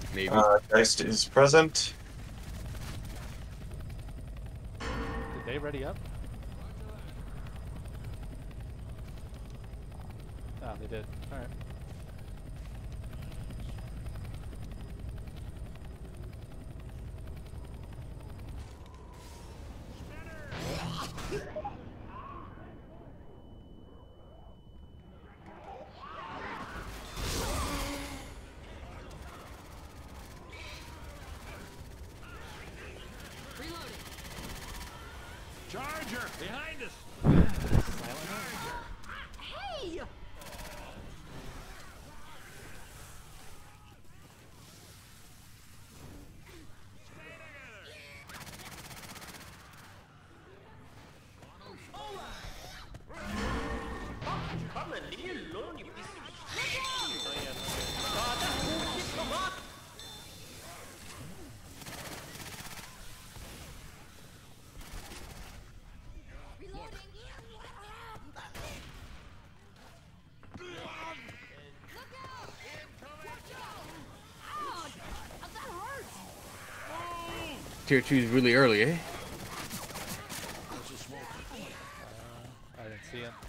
Maybe. Geist is present. Did they ready up? Oh, they did. Alright. Charger behind us. Hey! Tier 2 is really early, eh? I didn't see him.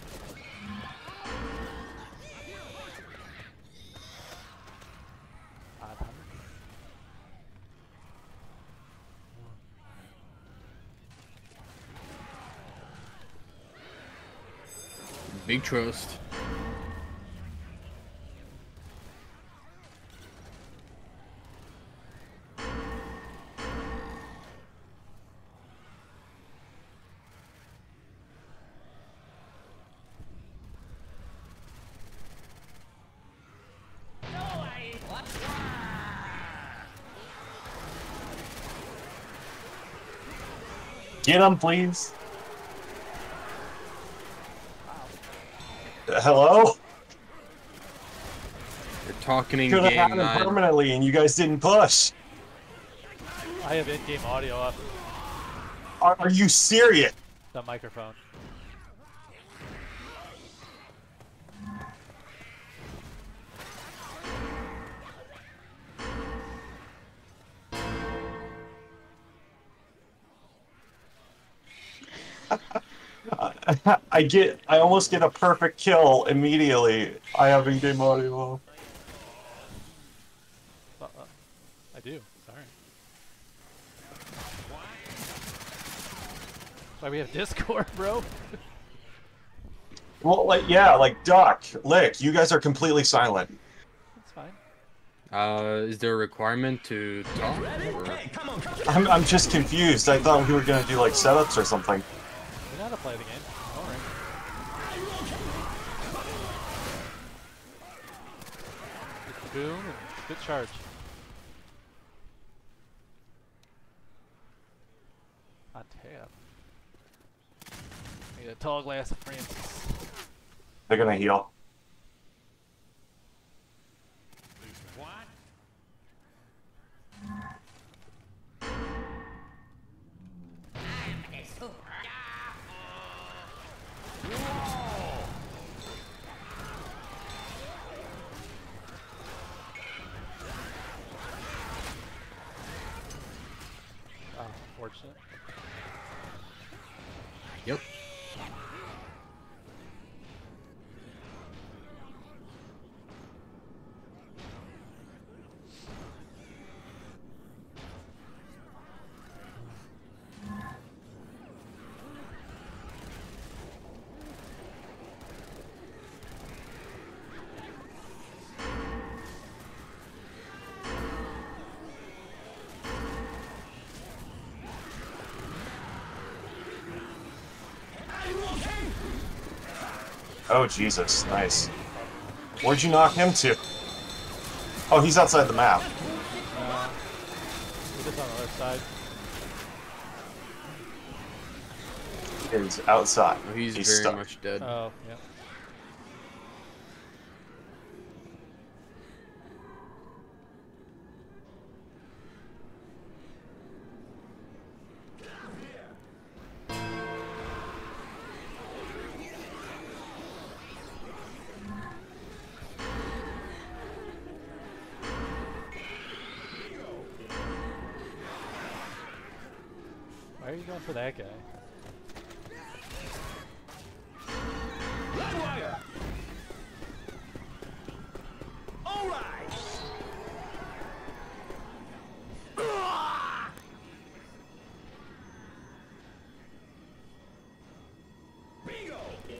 Big trust. Get him, please. Hello? You're talking in Could have game, happened not... permanently, and you guys didn't push. I have in-game audio up. Are you serious? The microphone. I almost get a perfect kill immediately. I have in-game audio. I do. Sorry. Why we have Discord, bro? Well, like, yeah, like Duck, Lick, you guys are completely silent. That's fine. Is there a requirement to talk? Or... I'm just confused. I thought we were gonna do like setups or something. We know how to play the game. Don't worry. Good boom and good charge. On tap. Need a tall glass of Francis. They're gonna heal. What? Oh, unfortunate. Yep. Oh, Jesus. Nice. Where'd you knock him to? Oh, he's outside the map. He's just on the left side. He's outside. Oh, he's very stuck. much dead. Oh, yeah. Why are you going for that guy? Red wire. All right. Bingo.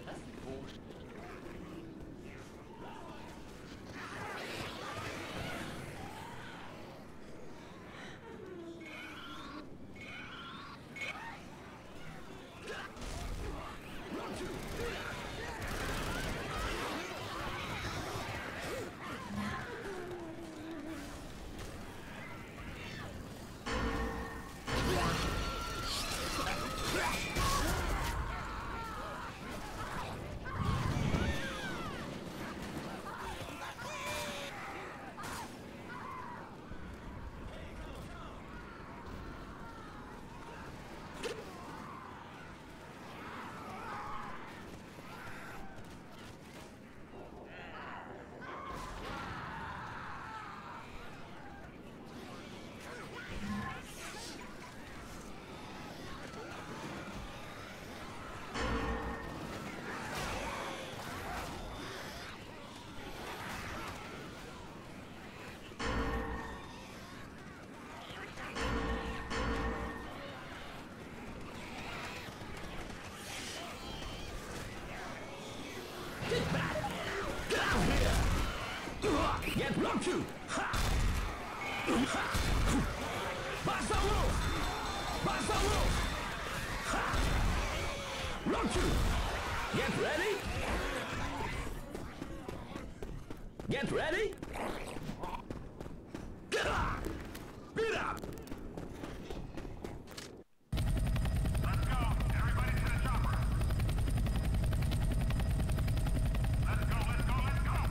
Get round two. Basta wolf. Basta wolf. Round two. Get ready. Get ready. Get up. Beat up. Let's go. Everybody to the chopper. Let's go. Let's go. Let's go.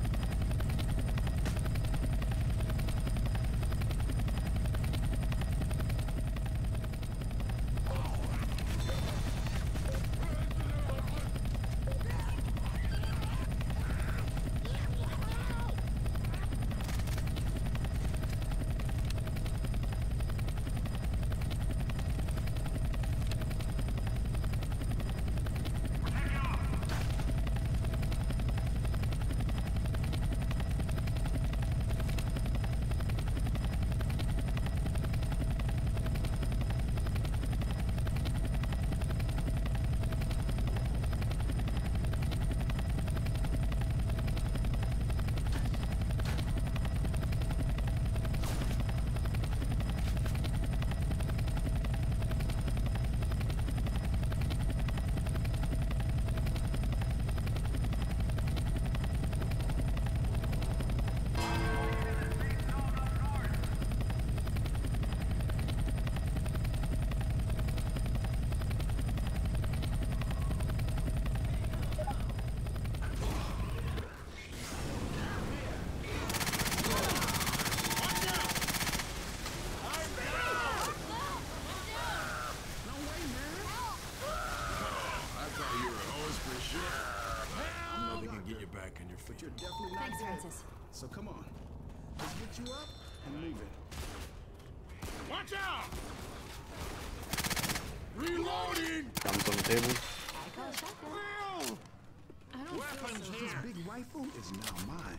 But you're definitely not Thanks, dead. Francis. So come on. Let's get you up and moving. Watch out! Reloading! Guns on the table. I call a shotgun. Well, I don't weapons feel so. This here. big rifle is now mine.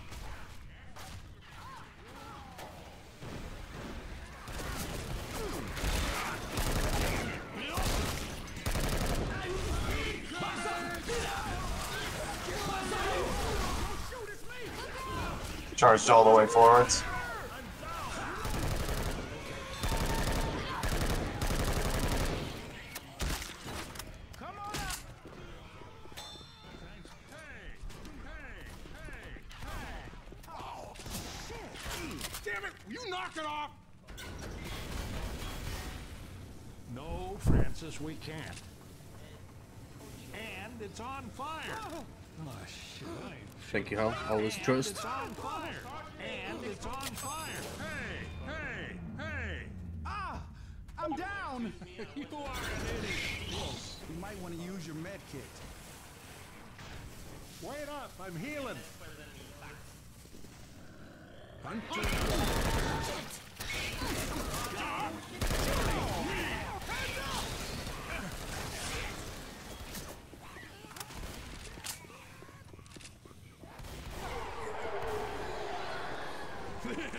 Charged all the way forwards. Come on up! Hey! Oh, shit! Damn it! Will you knock it off? No, Francis, we can't. And it's on fire. Oh, shit. Thank you, Howl. Always trust. It's on fire. And it's on fire. Hey, hey, hey. Ah! I'm down! You are an idiot. You might want to use your med kit. Wait up, I'm healing. Hunter!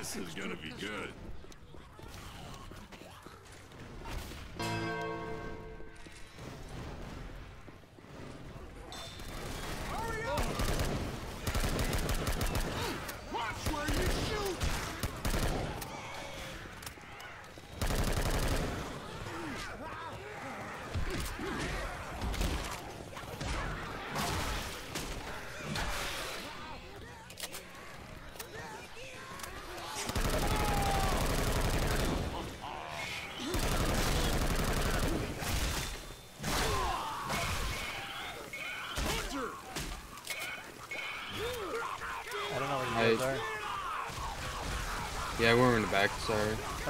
This is gonna be good. Hurry up! Watch where you shoot! I don't know where you guys are. Yeah, we're in the back, sorry.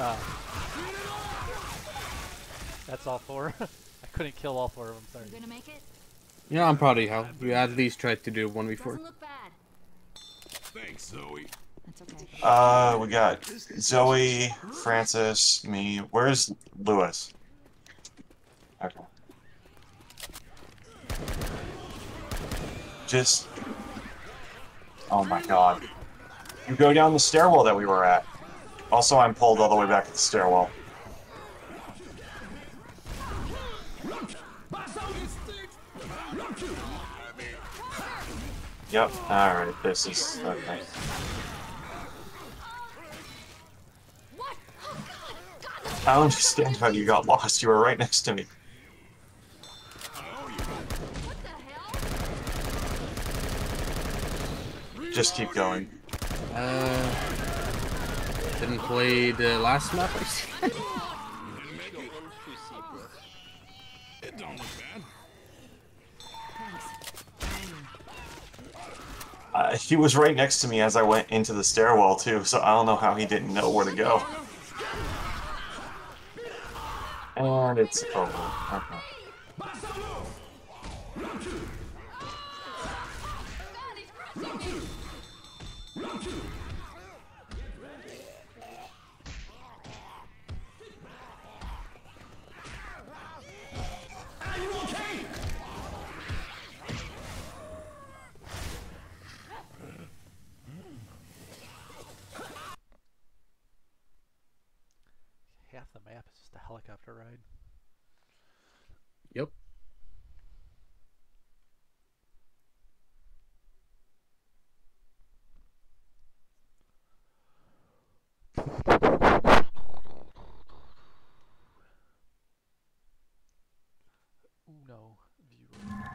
That's all four. I couldn't kill all four of them, sorry. You gonna make it? Yeah, I'm proud of you, Hal. You at least tried to do 1v4. Doesn't look bad. Thanks, Zoe. That's okay. We got Zoe, Francis, me. Where's Lewis? Okay. Just... Oh my god. You go down the stairwell that we were at. Also, I'm pulled all the way back to the stairwell. Yep, alright, this is... Okay. What? Oh God! God! I don't understand how you got lost. You were right next to me. What the hell? Just keep going. Didn't play the last map, I see. It don't look bad. He was right next to me as I went into the stairwell, too, so I don't know how he didn't know where to go. And it's over. Okay. Half the map is just a helicopter ride. Yep. Uno viewer.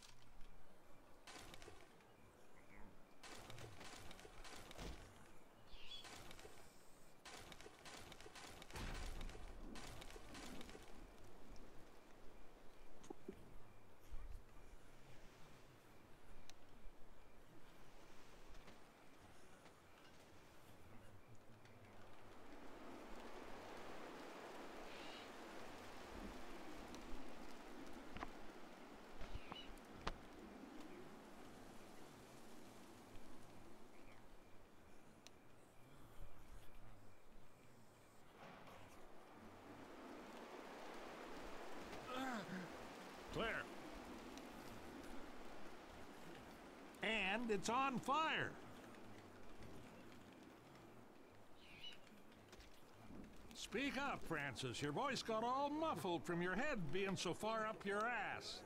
Clear. And it's on fire. Speak up, Francis. Your voice got all muffled from your head being so far up your ass.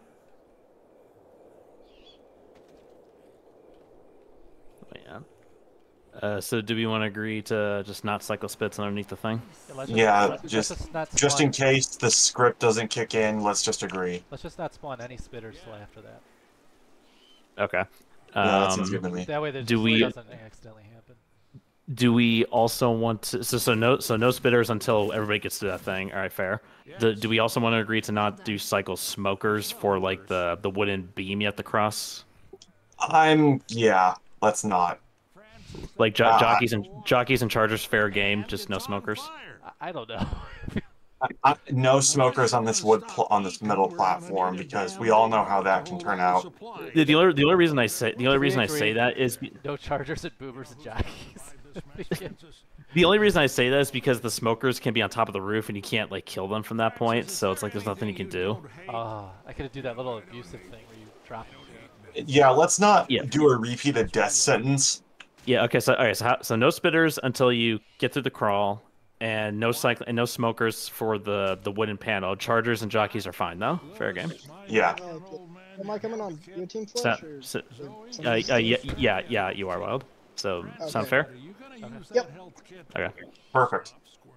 Man. So do we want to agree to just not cycle spits underneath the thing? Yeah, just in case the script doesn't kick in, let's just agree. Let's just not spawn any spitters till after that. Okay. Yeah, that sounds good to me. That way there Do we- doesn't accidentally happen. Do we also want to so no spitters until everybody gets to that thing? All right, fair. Do we also want to agree to not do cycle smokers for like the wooden beam you have to cross? Yeah, let's not. Like jockeys and chargers, fair game. Just no smokers. I don't know. No smokers on this on this metal platform because we all know how that can turn out. The only reason I say that is no chargers and boomers and jockeys. the only reason I say that is because the smokers can be on top of the roof and you can't like kill them from that point. So it's like there's nothing you can do. I could do that little abusive thing where you drop them. Yeah, let's not do a repeated death sentence Yeah. Okay. So all right. So no spitters until you get through the crawl, and no cycle and no smokers for the wooden panel. Chargers and jockeys are fine though. Fair game. Yeah. Am I coming on your team So, flush or? so or yeah, you are wild. So Okay. sound fair? Yep. Okay. Perfect.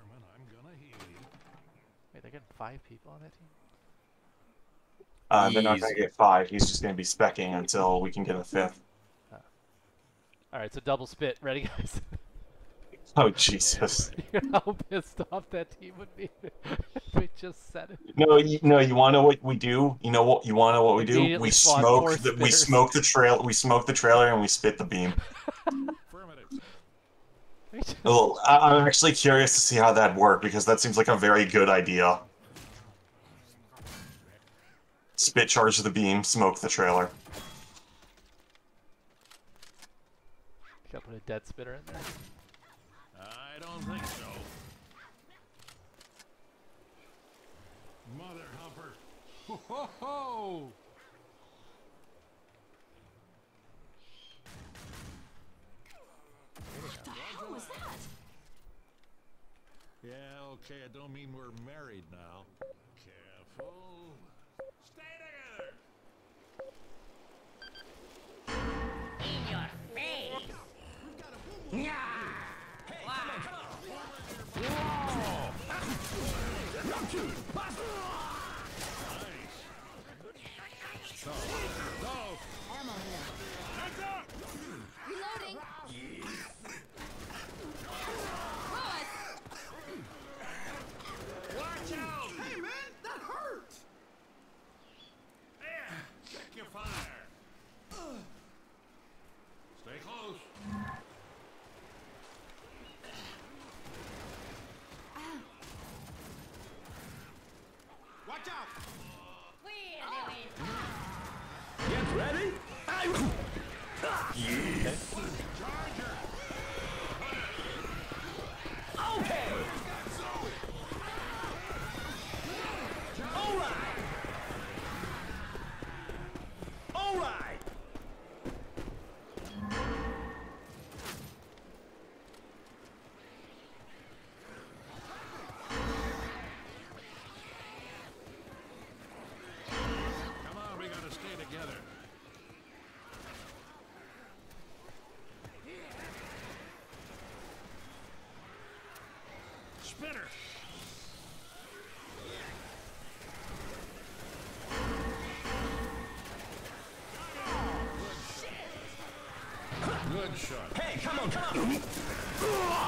Wait, they're getting 5 people on that team? They're not going to get 5. He's just going to be specking until we can get a 5th. Alright, so double spit. Ready, guys? Oh, Jesus. You know how pissed off that team would be if we just said it. No, you want to know what we do? You know what? You want to know what we do? Immediately We spawn smoke. 4 We spitters. smoke the trail. We smoke the trailer, and we spit the beam. Well, I'm actually curious to see how that'd work because that seems like a very good idea. Spit charge the beam, smoke the trailer. Gotta put a dead spitter in there. I don't think so. Mother Humper. Ho ho ho! What the hell was that? Yeah, okay, I don't mean we're married now. Careful. Stay together! Reloading. Watch out! Hey, man, that hurt! There! Check your fire! Stay close. Watch out! Get ready. Okay. All right. All right. Come on, we gotta stay together. Spitter! Good shot. Hey, come on, come on.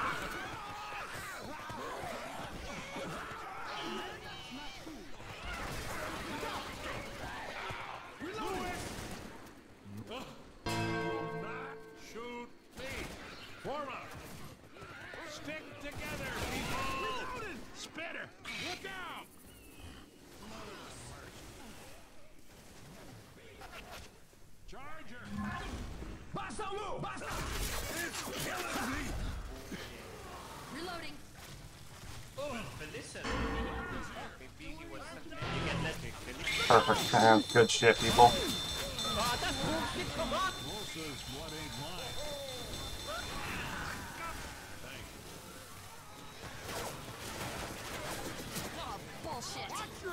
Do not shoot me. Form up. Stick together, people. Spitter, look out. Charger. Basta move. Basta. It's killing me. Reloading. Perfect. Good shit, people. Wolf's blood ain't mine. Oh, bullshit.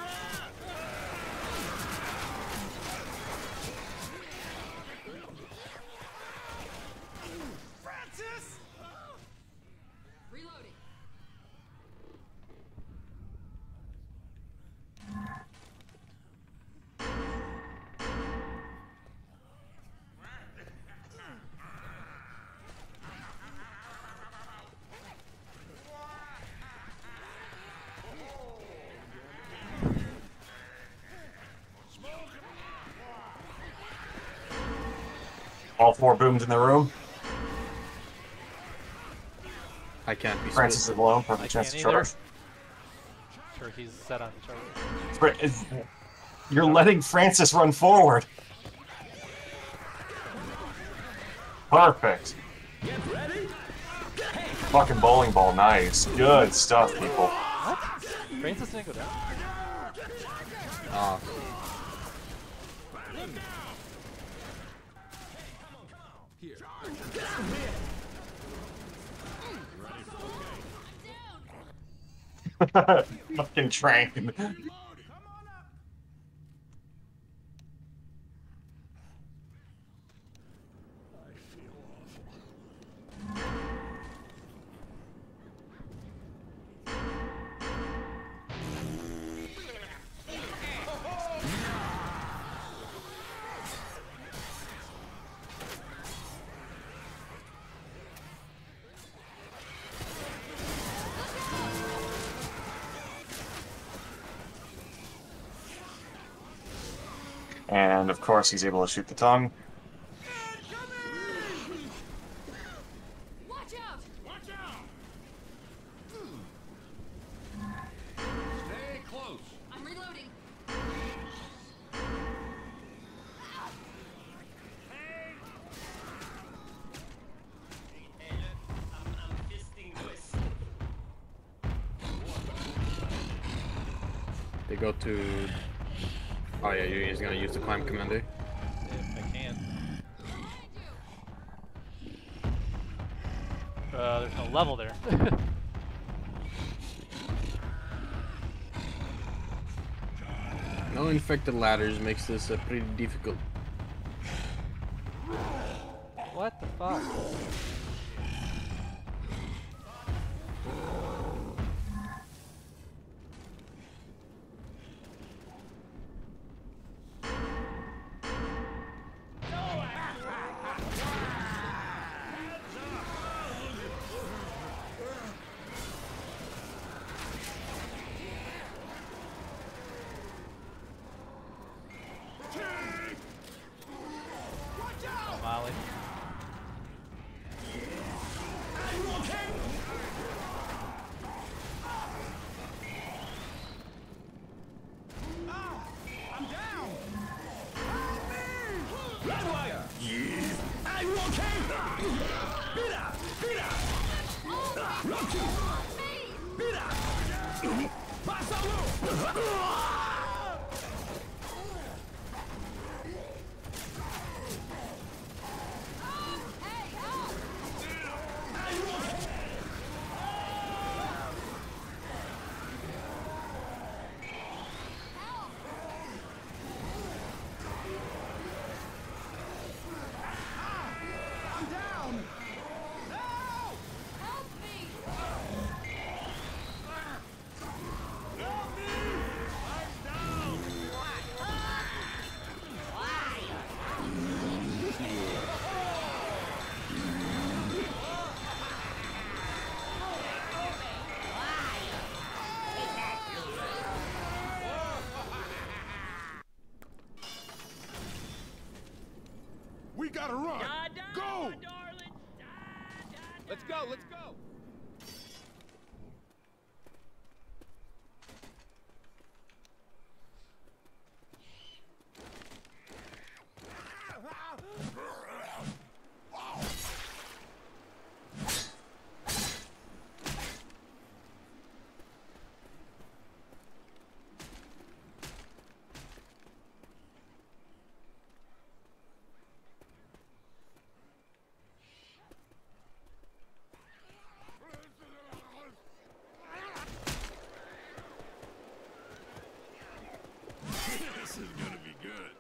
Francis! Reloading. All 4 boomed in the room. I can't be Francis is split. alone. I Perfect chance to can't either. charge. Sure, he's set on charge. You're letting Francis run forward. Perfect. Fucking bowling ball, nice. Good stuff, people. What? Francis didn't go down. Ah, Here. Fucking train. And of course he's able to shoot the tongue. Watch out! Watch out! Stay close. I'm reloading. They go to. Oh yeah, he's gonna use the climb commander. If I can. There's no level there. No infected ladders makes this pretty difficult. What the fuck? Molly. We gotta run. Go. Let's go, let's go! This is gonna be good.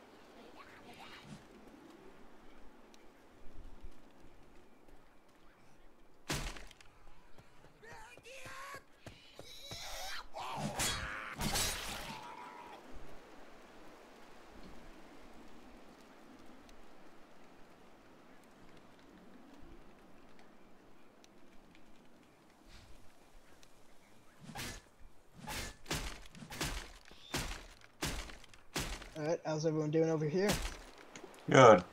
Alright, how's everyone doing over here? Good.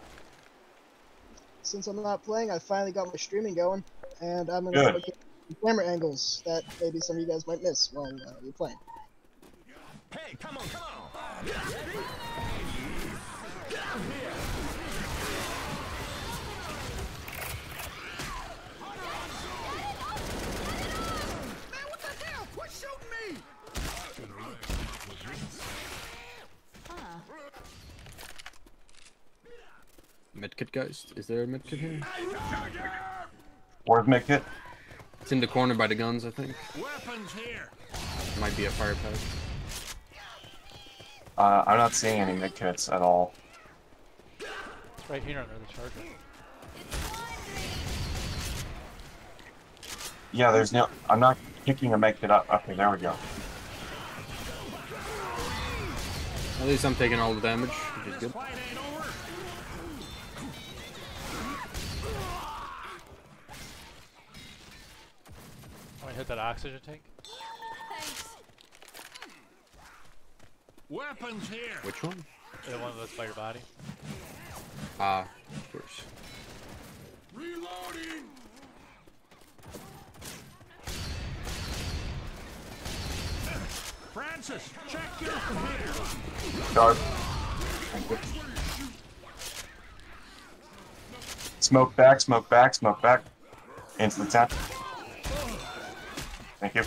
Since I'm not playing, I finally got my streaming going, and I'm gonna Good. look at some camera angles that maybe some of you guys might miss while you're playing. Hey, come on, come on! Ready? Get out here! Man, what the hell? Quit shooting me! Huh. Medkit guys, is there a medkit here? Where's Midkit? It's in the corner by the guns, I think. Weapons here. Might be a fire pad. I'm not seeing any mid kits at all. It's right here under the charger. Yeah, there's no. I'm not picking a med kit up. Okay, there we go. At least I'm taking all the damage, which is good. Fight ain't over. Want to hit that oxygen tank? Thanks. Weapons here. Which one? The one that's by your body. Ah, of course. Reloading! Francis, check your computer. Dart. Smoke back, smoke back, smoke back. Into the tent. Thank you.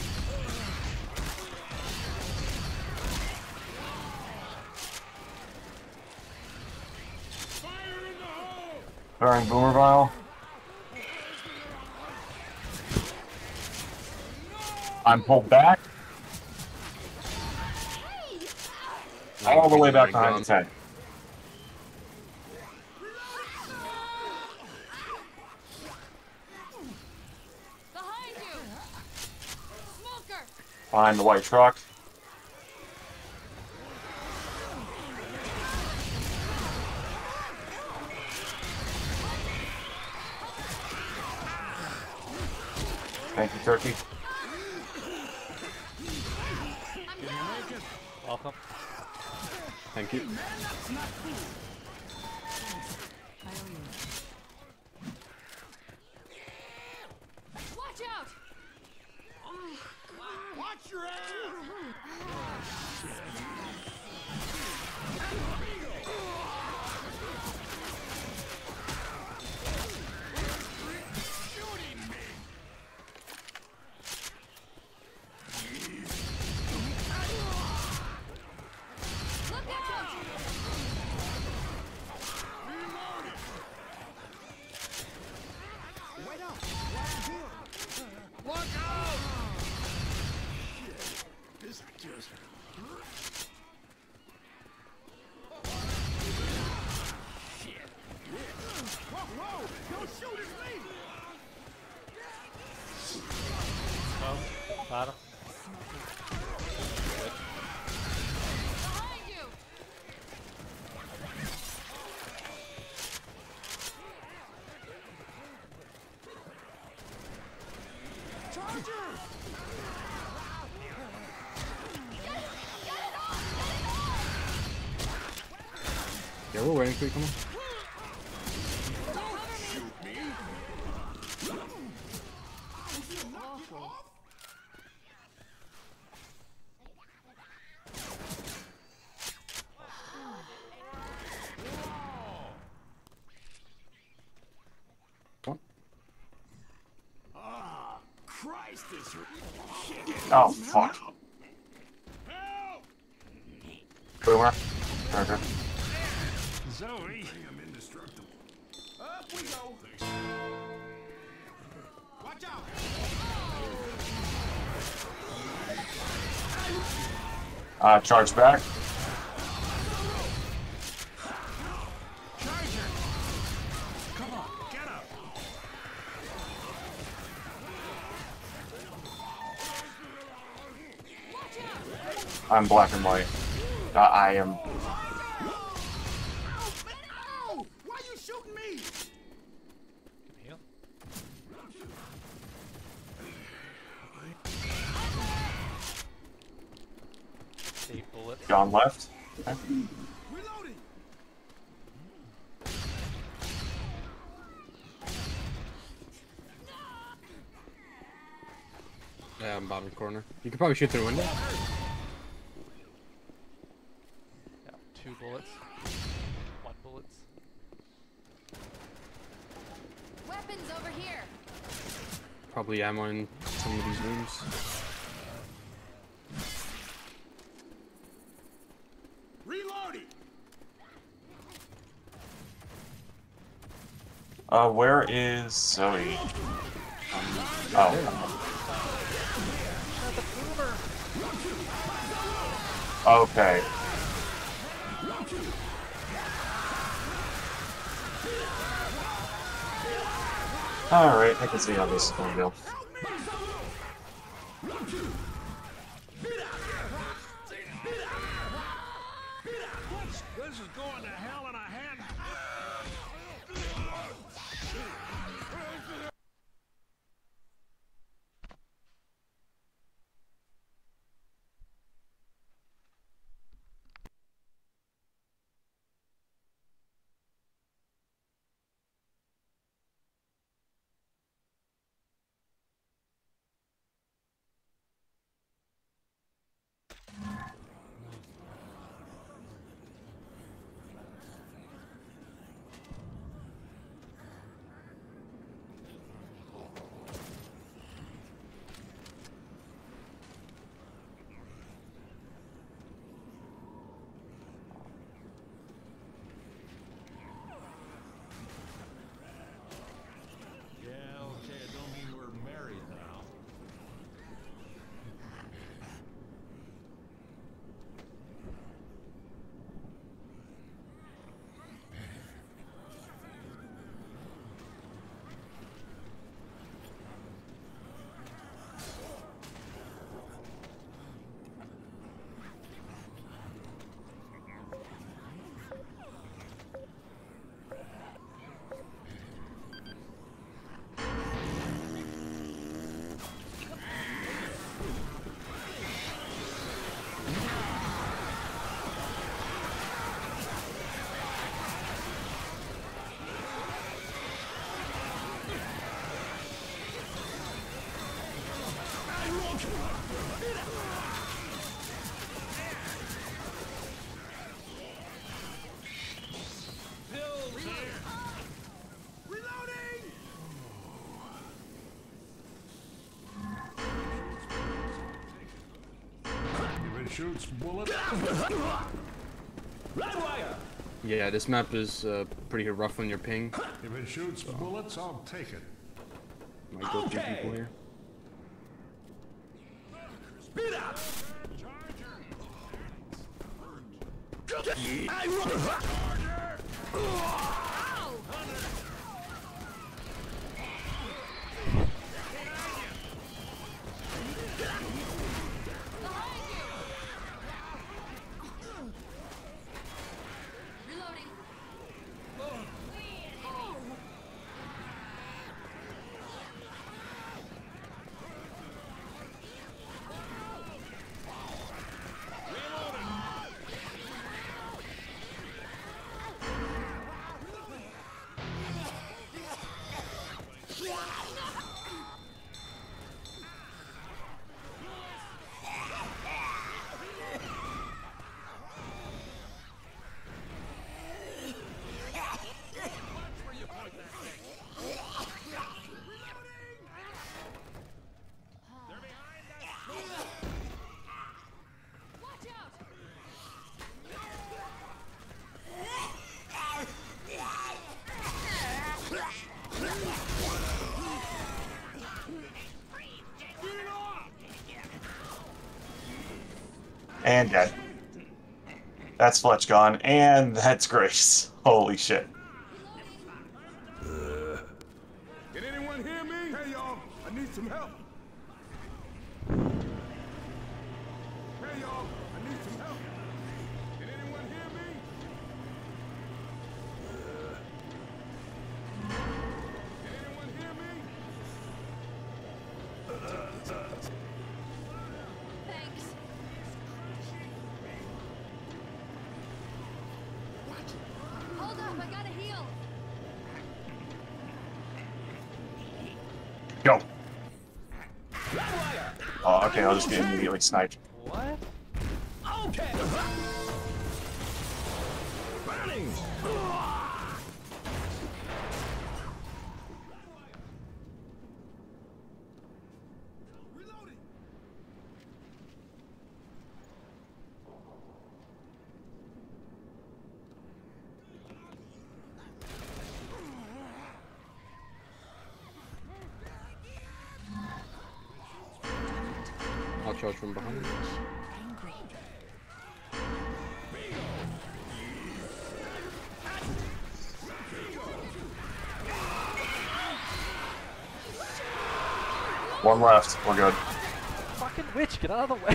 Throwing boomer vial. I'm pulled back. All the way back behind the tent. Behind you. Smoker. Behind the white truck. Thank you, Turkey. Welcome. Thank you. Watch out. Watch your ass! Look out. Wait up! Right here! Look out! This just... Whoa, whoa! Don't shoot at me! Oh, bottom. Behind you. Charger! Get it off. Yeah, we're waiting for you, come on. Come on. Ah, Christ, this... Oh, fuck. Help! Boomer. Turkey. Zoe. I'm indestructible. Up we go! Watch out! Charge back. Charger. Come on, get up. I'm black and white. I am. Ow! Why you shooting me? Can heal. 8 bullets. Gone left. Okay. Reloading! Yeah, I'm bottom corner. You could probably shoot through the window. Yeah, 2 bullets. 1 bullets. Weapons over here. Probably ammo in some of these rooms. Reloading! Where is Zoe? Oh. Okay. Alright, I can see how this is going to go. This is going to hell in a hand. Shoots bullets. Yeah, this map is pretty rough on your ping. If it shoots bullets, I'll take it. Might go through people here. Speed up! And dead. That's Fletch gone, and that's Grace. Holy shit. Can anyone hear me? Hey, y'all, I need some help. Hey, y'all, I need some help. Can anyone hear me? Can anyone hear me? Thanks. Hold up, I gotta heal. Go. Oh, okay, I'll just get immediately sniped. What? Okay. Burning. I'll charge from behind. One left. We're good. Fucking witch, get out of the way!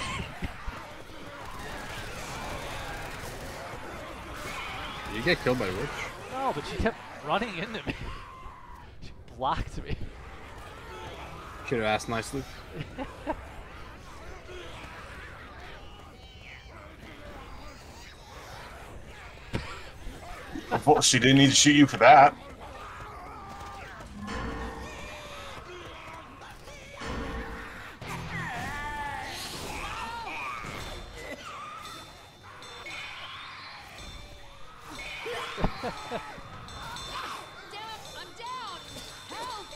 You get killed by witch? No, but she kept running into me. She blocked me. Should have asked nicely. Well, she didn't need to shoot you for that. Damn it, I'm down! Help!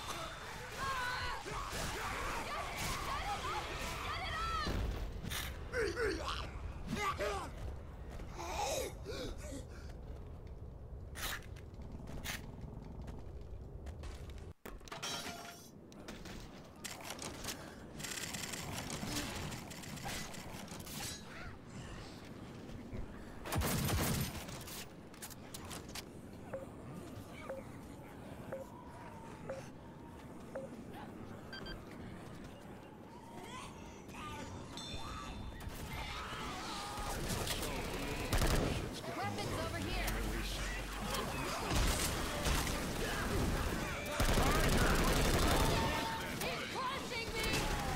Weapons over here! He's crushing me!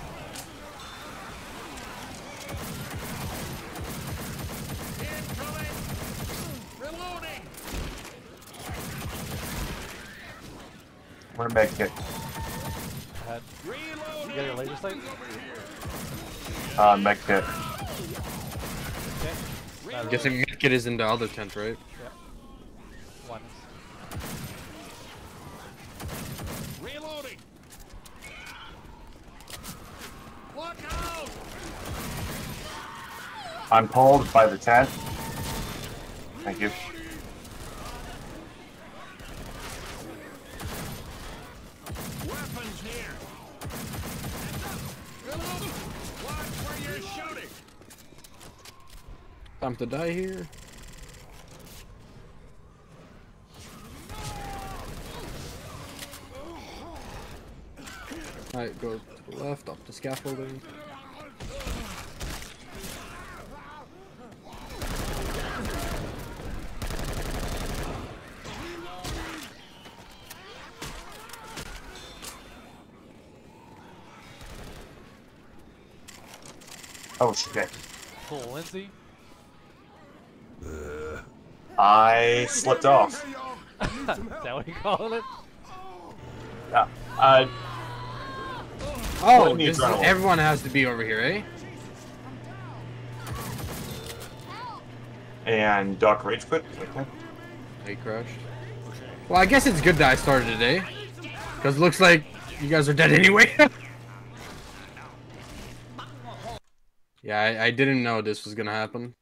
Incoming! Reloading! I'm gonna make it. Head. Reloading! You got your laser sight? Make it. Okay. I'm guessing Medkit is in the other tent, right? Yeah. One. Reloading! Look out! I'm pulled by the tent. Thank you. Weapons here! Reloading! Watch where you're shooting! Time to die here. Alright, go to the left, up the scaffolding. Oh shit. Pull Lindsay. I slipped off. Is that what you call it? Yeah. Oh, Let me this is, adrenaline. everyone has to be over here, eh? And Doc rage quit. Okay. He crashed. Well, I guess it's good that I started today. Because it looks like you guys are dead anyway. Yeah, I didn't know this was gonna happen.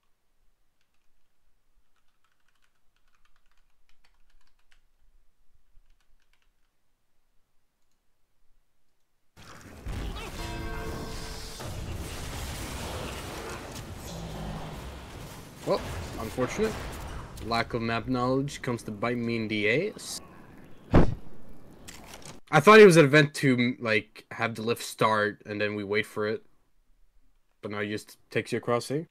Well, unfortunate. Lack of map knowledge comes to bite me in the ass. I thought it was an event to, like, have the lift start and then we wait for it. But now it just takes you across here.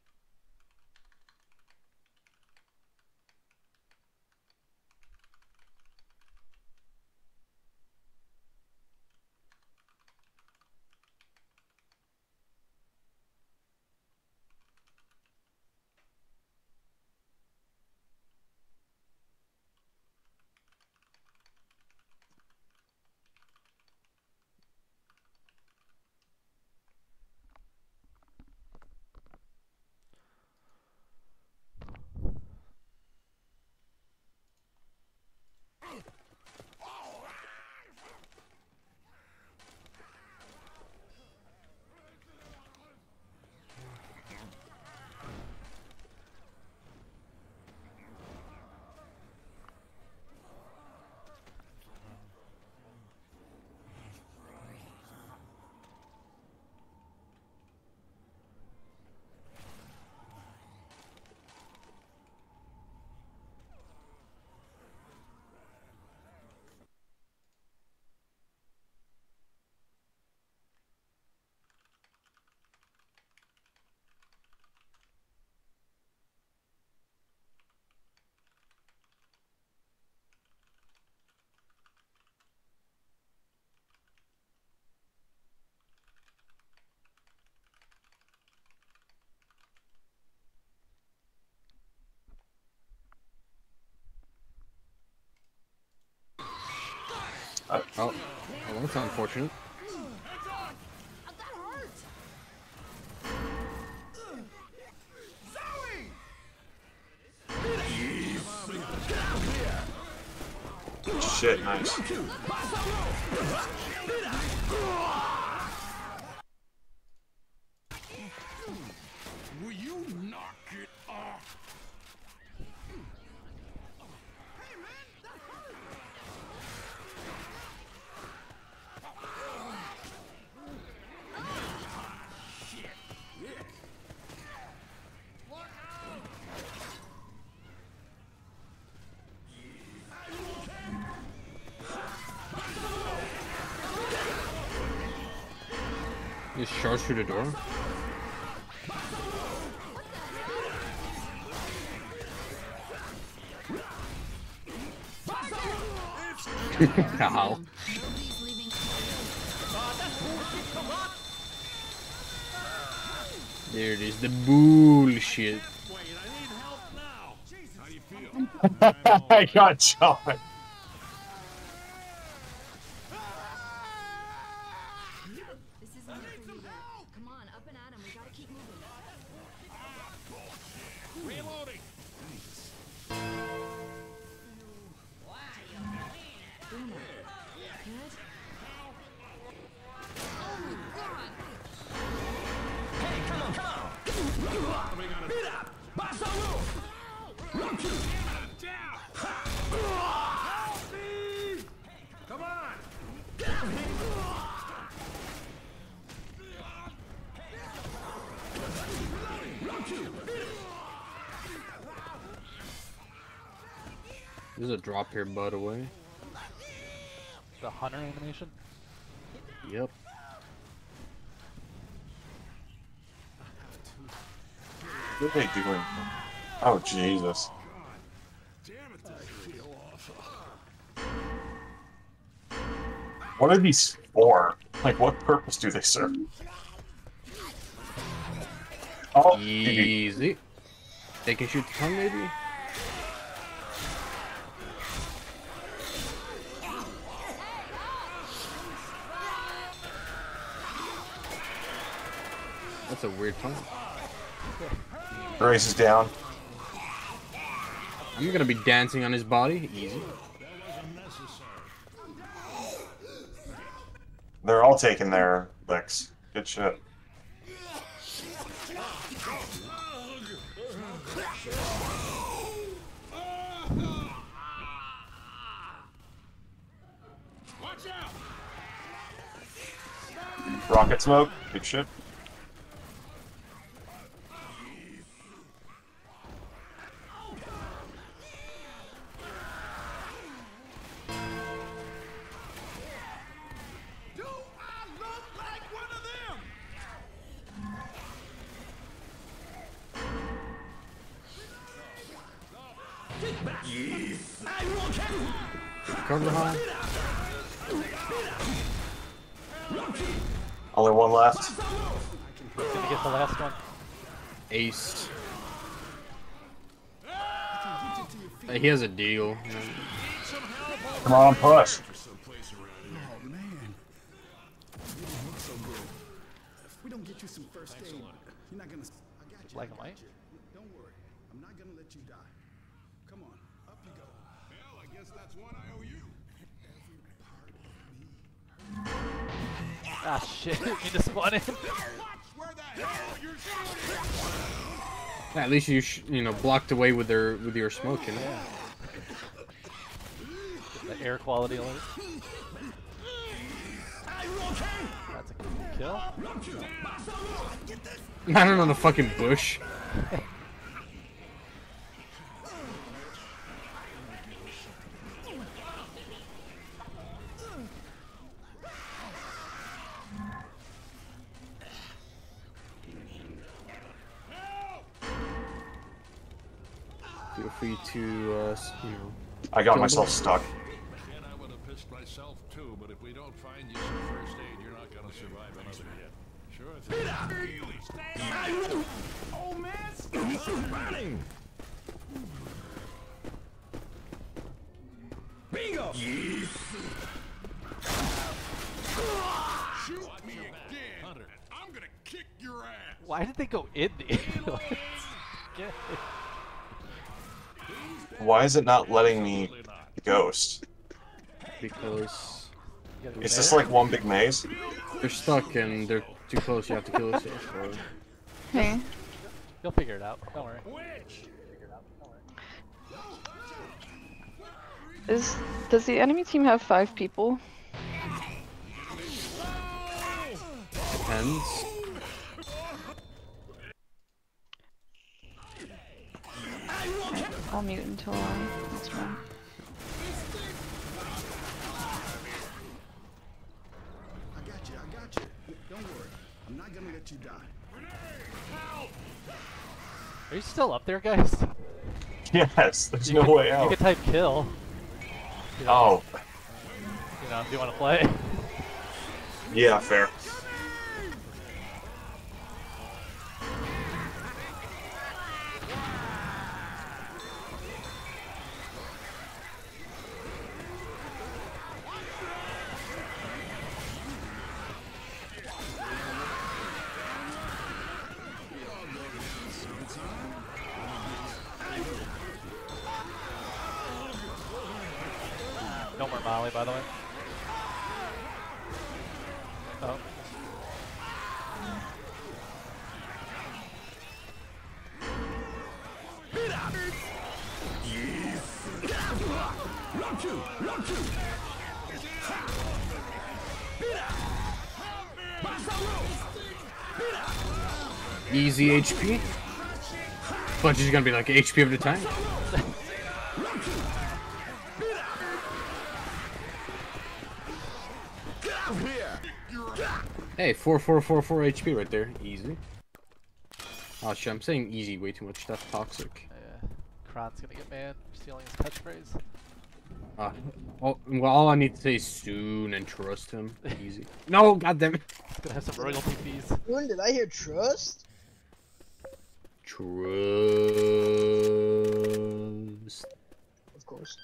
Oh, well, that's unfortunate. That hurt. Shit, nice. Will you knock it off? Just charge through the door. Howl. Nobody's leaving. There it is, the bullshit. Wait, I need help now. How do you feel? I got shot. This isn't it for you yet. Come on, up and at him. We gotta keep moving. Reloading. Boomer. Good? Oh my god! Come on. There's a drop here, by the way. The hunter animation? Yep. What are they doing? Oh, Jesus. Damn it, does feel awful. What are these for? Like, what purpose do they serve? Oh, GG. Easy. They can shoot the tongue, maybe? That's a weird tongue. Grace is down. I'm gonna be dancing on his body. Easy. They're all taking their licks. Good shit. Watch out. Rocket smoke. Good shit. Do I look like one of them? Cover the Howl. Only one left. Gonna get the last one. Ace. He has a deal. Come on, push. Oh man, you don't look so good. If we don't get you some first aid, you're not gonna. I got you. Black and white? Don't worry, I'm not gonna let you die. Come on, up you go. Hell, I guess that's one I owe you. Ah shit, you just spawned in. Where the hell you're shooting? At least you know blocked away with your smoke, you know. The air quality alert. That's a kill. I don't know the fucking bush. Feel free to, you know. I got myself stuck. And I would have pissed myself too, but if we don't find you some first aid, you're not gonna survive another hit. Sure thing. Really, stay up. Oh man, Running! Bingo! Shoot me again, and I'm gonna kick your ass. Why did they go in the Why is it not letting me ghost? Because Is this like one big maze? they're stuck and they're too close. You have to kill yourself. Or... Hey. You'll figure it out. Don't worry. Does the enemy team have 5 people? Depends. I'll mute until it's done. I got you. Don't worry. I'm not gonna let you die. Are you still up there, guys? Yes, there's no way You out. can type kill. You know, Oh, You know, do you want to play? yeah, fair. No more Molly, by the way. Oh. Easy HP. Bunch is gonna be like HP of the tank. Hey, 4444 HP right there. Easy. Oh shit, I'm saying easy way too much. That's toxic. Yeah. Kron's gonna get mad for stealing his catchphrase. Well, all I need to say is soon and trust him. Easy. No, goddamn it. He's gonna have some royalty fees. When did I hear trust? Trust. Of course.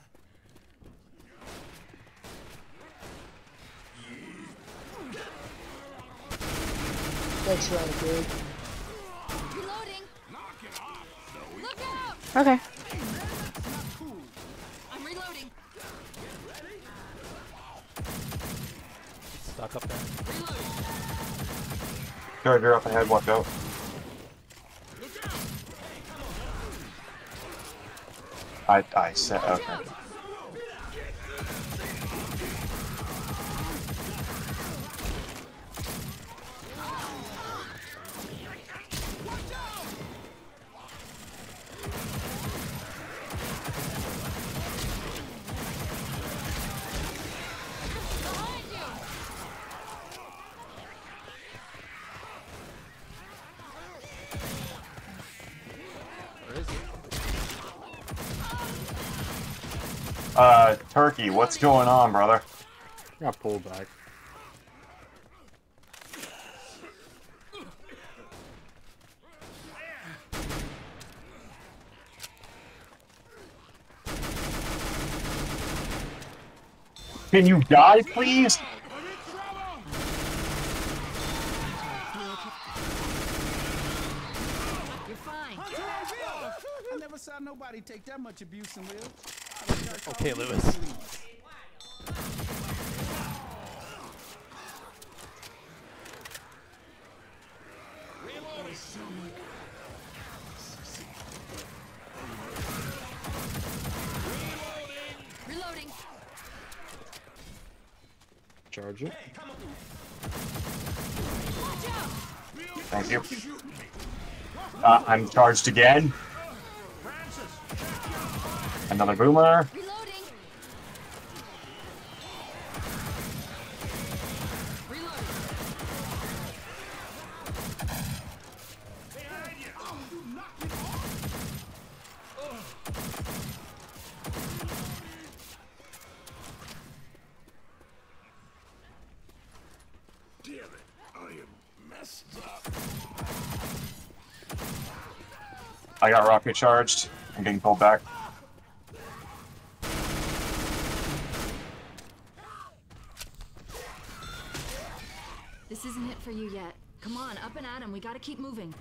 Thanks, Renegade. Reloading. Look out! Okay. I'm reloading. Stuck up there. Charger up ahead, watch out. I said, okay. Where is he? Turkey, what's going on, brother? Got pulled back. Can you die, please? You're fine. I never saw nobody take that much abuse and will. Okay, Lewis. Reloading. Charge it. Watch out! Thank you. I'm charged again. Another boomer. Reloading. Reloading. Damn it, I am messed up. I got rocket charged. I'm getting pulled back. This isn't it for you yet. Come on, up and at him. We gotta keep moving.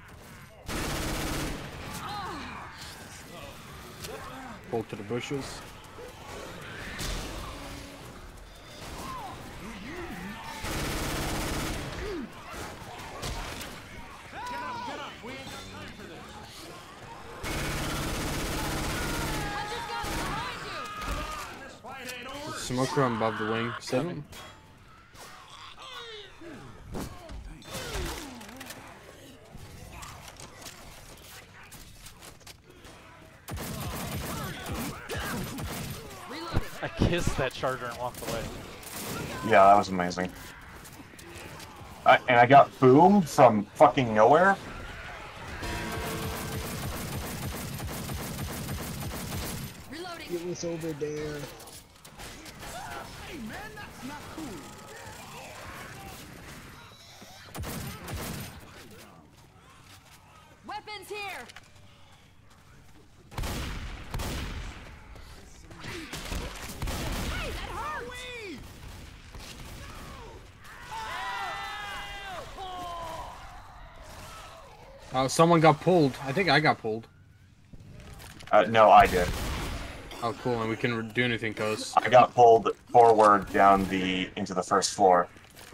Pull to the bushes. Smoker on above the wing. 7. I kissed that charger and walked away. Yeah, that was amazing. And I got boom from fucking nowhere. It was over there. Hey man, that's not cool. Weapons here! Hey, that hurts! Oh, someone got pulled. I think I got pulled. No, I did. Oh, cool. And we can do anything, cause I got pulled forward down into the first floor.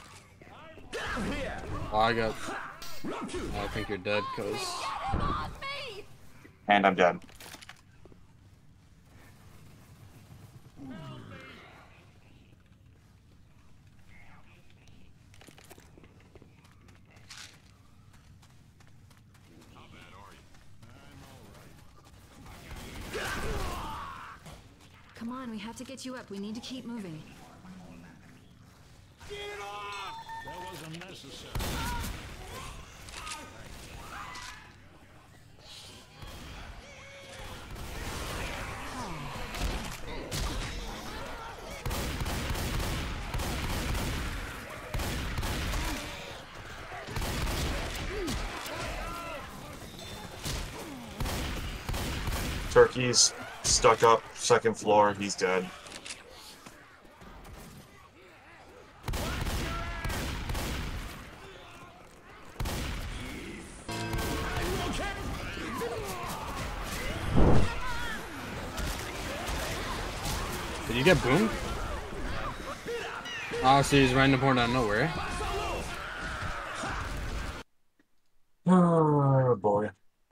well, I got. I think you're dead, cause. And I'm dead. Come on, we have to get you up. We need to keep moving. Get off! That wasn't necessary. Turkey's stuck up, second floor, he's dead. Did you get boomed? Oh, so he's random horn out of nowhere. Oh boy.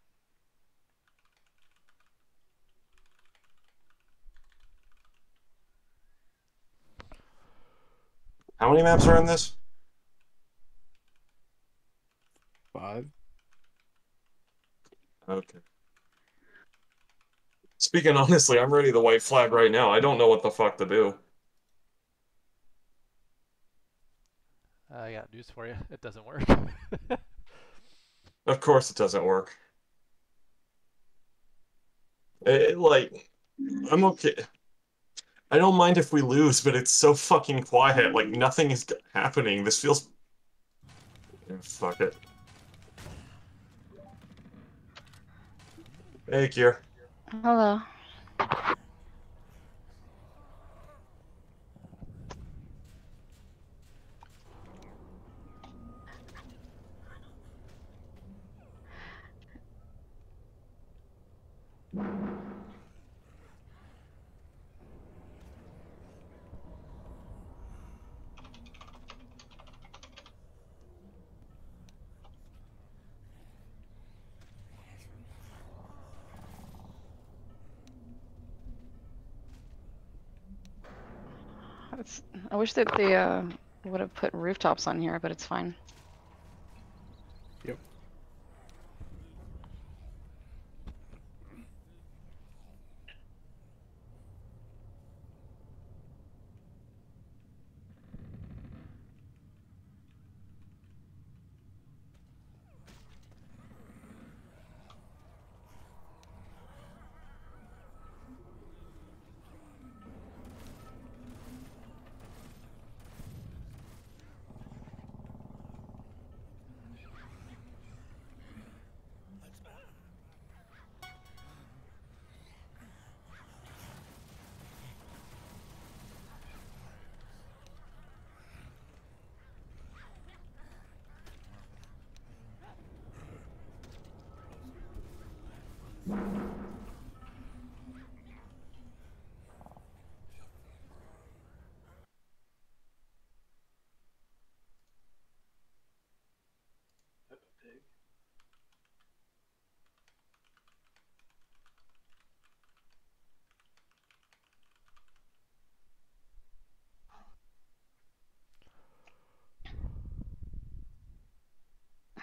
How many maps are in this? 5. Okay. Speaking honestly, I'm ready to white flag right now. I don't know what the fuck to do. I got news for you. It doesn't work. Of course it doesn't work. I'm okay. I don't mind if we lose, but it's so fucking quiet. Like, nothing is happening. This feels... Yeah, fuck it. Hey, Kier. Hello. I wish that they would have put rooftops on here, but it's fine. Yep.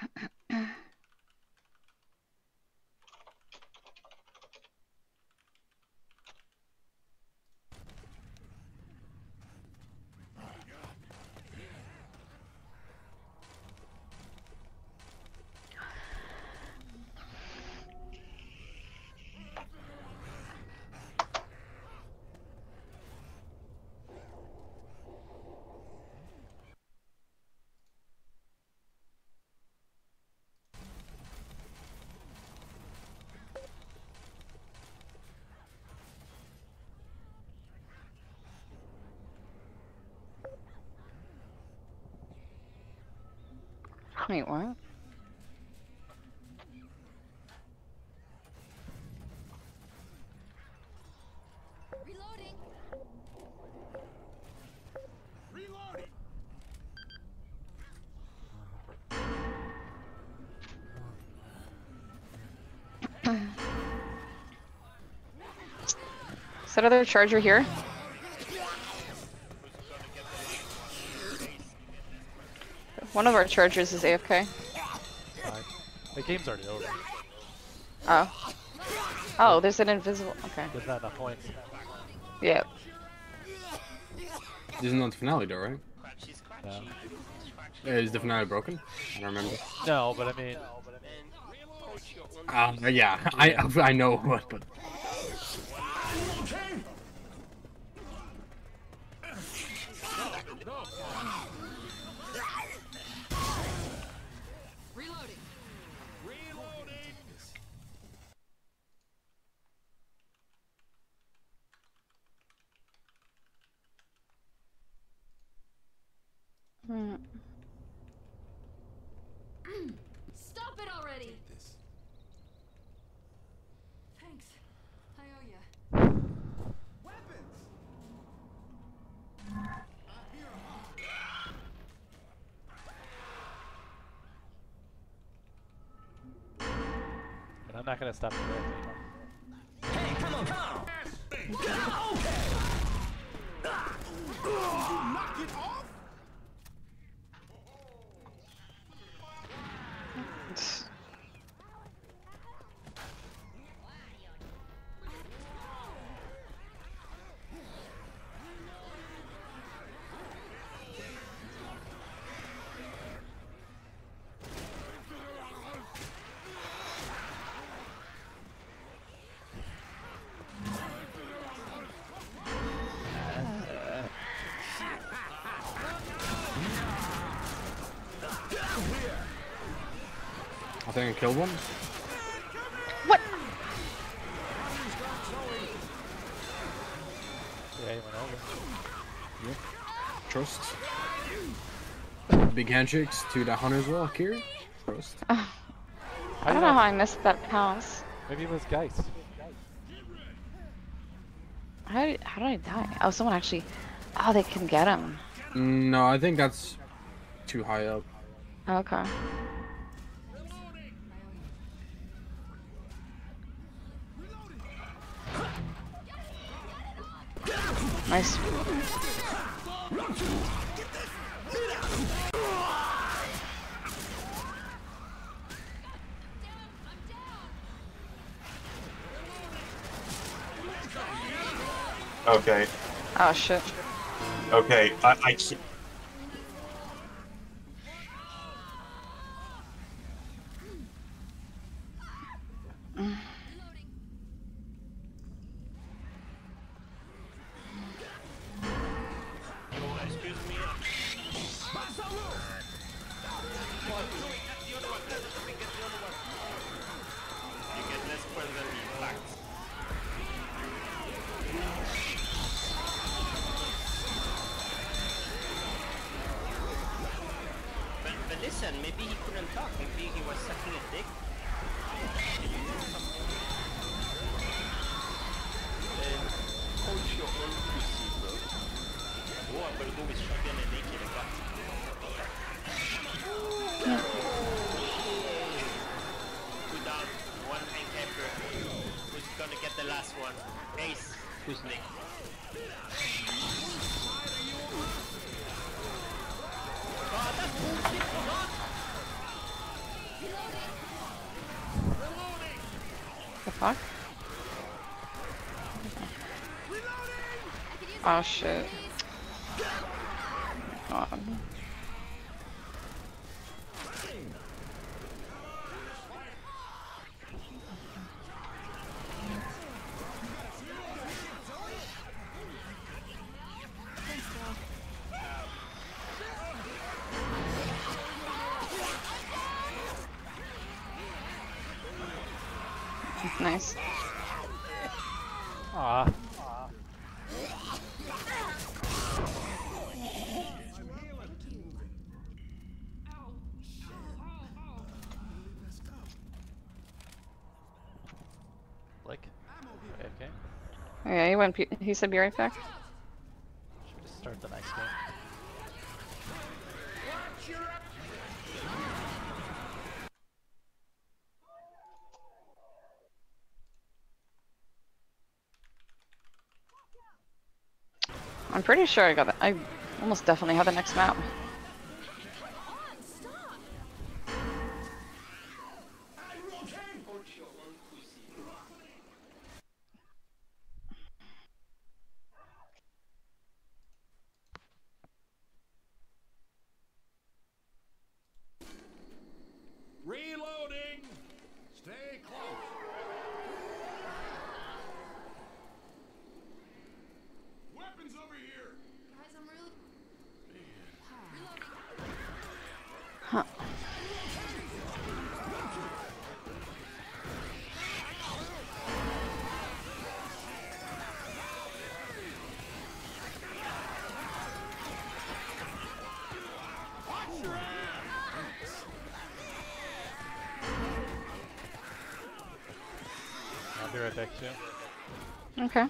Wait, what? Reloading. Reloading. Is that other charger here? One of our chargers is AFK. Fine. The game's already over. Oh. Oh, there's an invisible. Okay. There's not enough points. Yeah. This is not the finale though, right? No. Is the finale broken? I don't remember. No, but I mean. Yeah, I know what, but. Reloading. Hmm. Stop it already. Thanks. I owe ya. Weapons. But I'm not gonna stop there. Hey, come on, come on! Okay! Knock it off. I think I killed one. What? Yeah, he went over. Yep. Trust. Big handshakes to the hunter as well, Kira. Trust. I don't know how I missed that pass. Maybe it was Geist. How did I die? Oh, someone actually. Oh, they can get him. No, I think that's too high up. Okay. Nice. Okay. Oh shit. Okay. I can't. But listen, maybe he couldn't talk, maybe he was sucking a dick. Hold your own pussy, bro. Oh, I'm gonna go with shotgun and naked and cut. Put down one handcapper. Who's gonna get the last one? Ace, who's Nick? Oh, that's bullshit, come on! fuck? Oh shit. God. Nice. Ah. Like, okay. Oh, yeah, he went. He said be right back. Should we just start the next game? I'm pretty sure I got it. I almost definitely have the next map. Reloading! Stay close. Weapons over here! Guys, I'm really... Huh. I'll be right back too. Okay.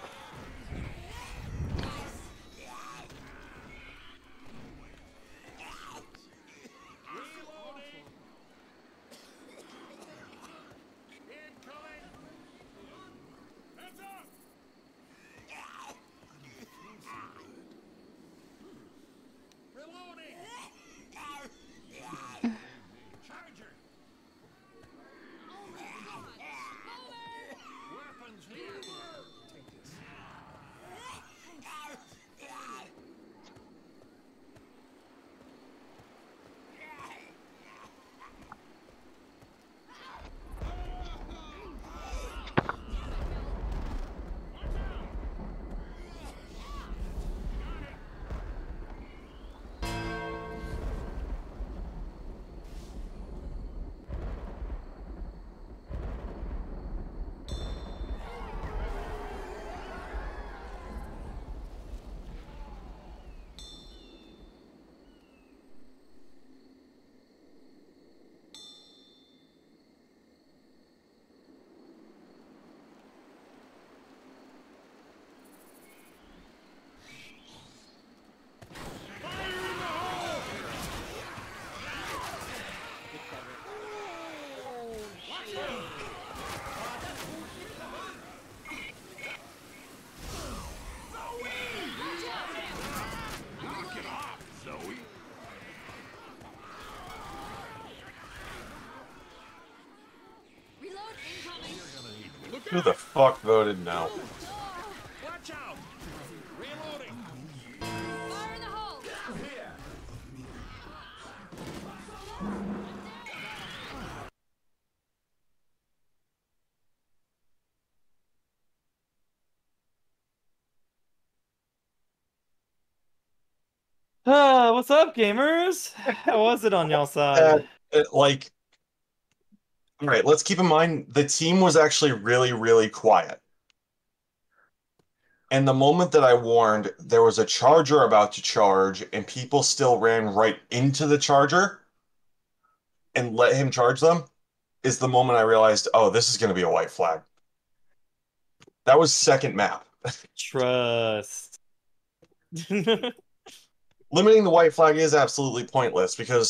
Who the fuck voted no? Watch out! Reloading! Fire in the hole! What's up, gamers? How was it on y'all side? Like, all right, let's keep in mind the team was actually really, really quiet. And the moment that I warned there was a charger about to charge and people still ran right into the charger and let him charge them is the moment I realized, oh, this is going to be a white flag. That was second map. Trust. Limiting the white flag is absolutely pointless because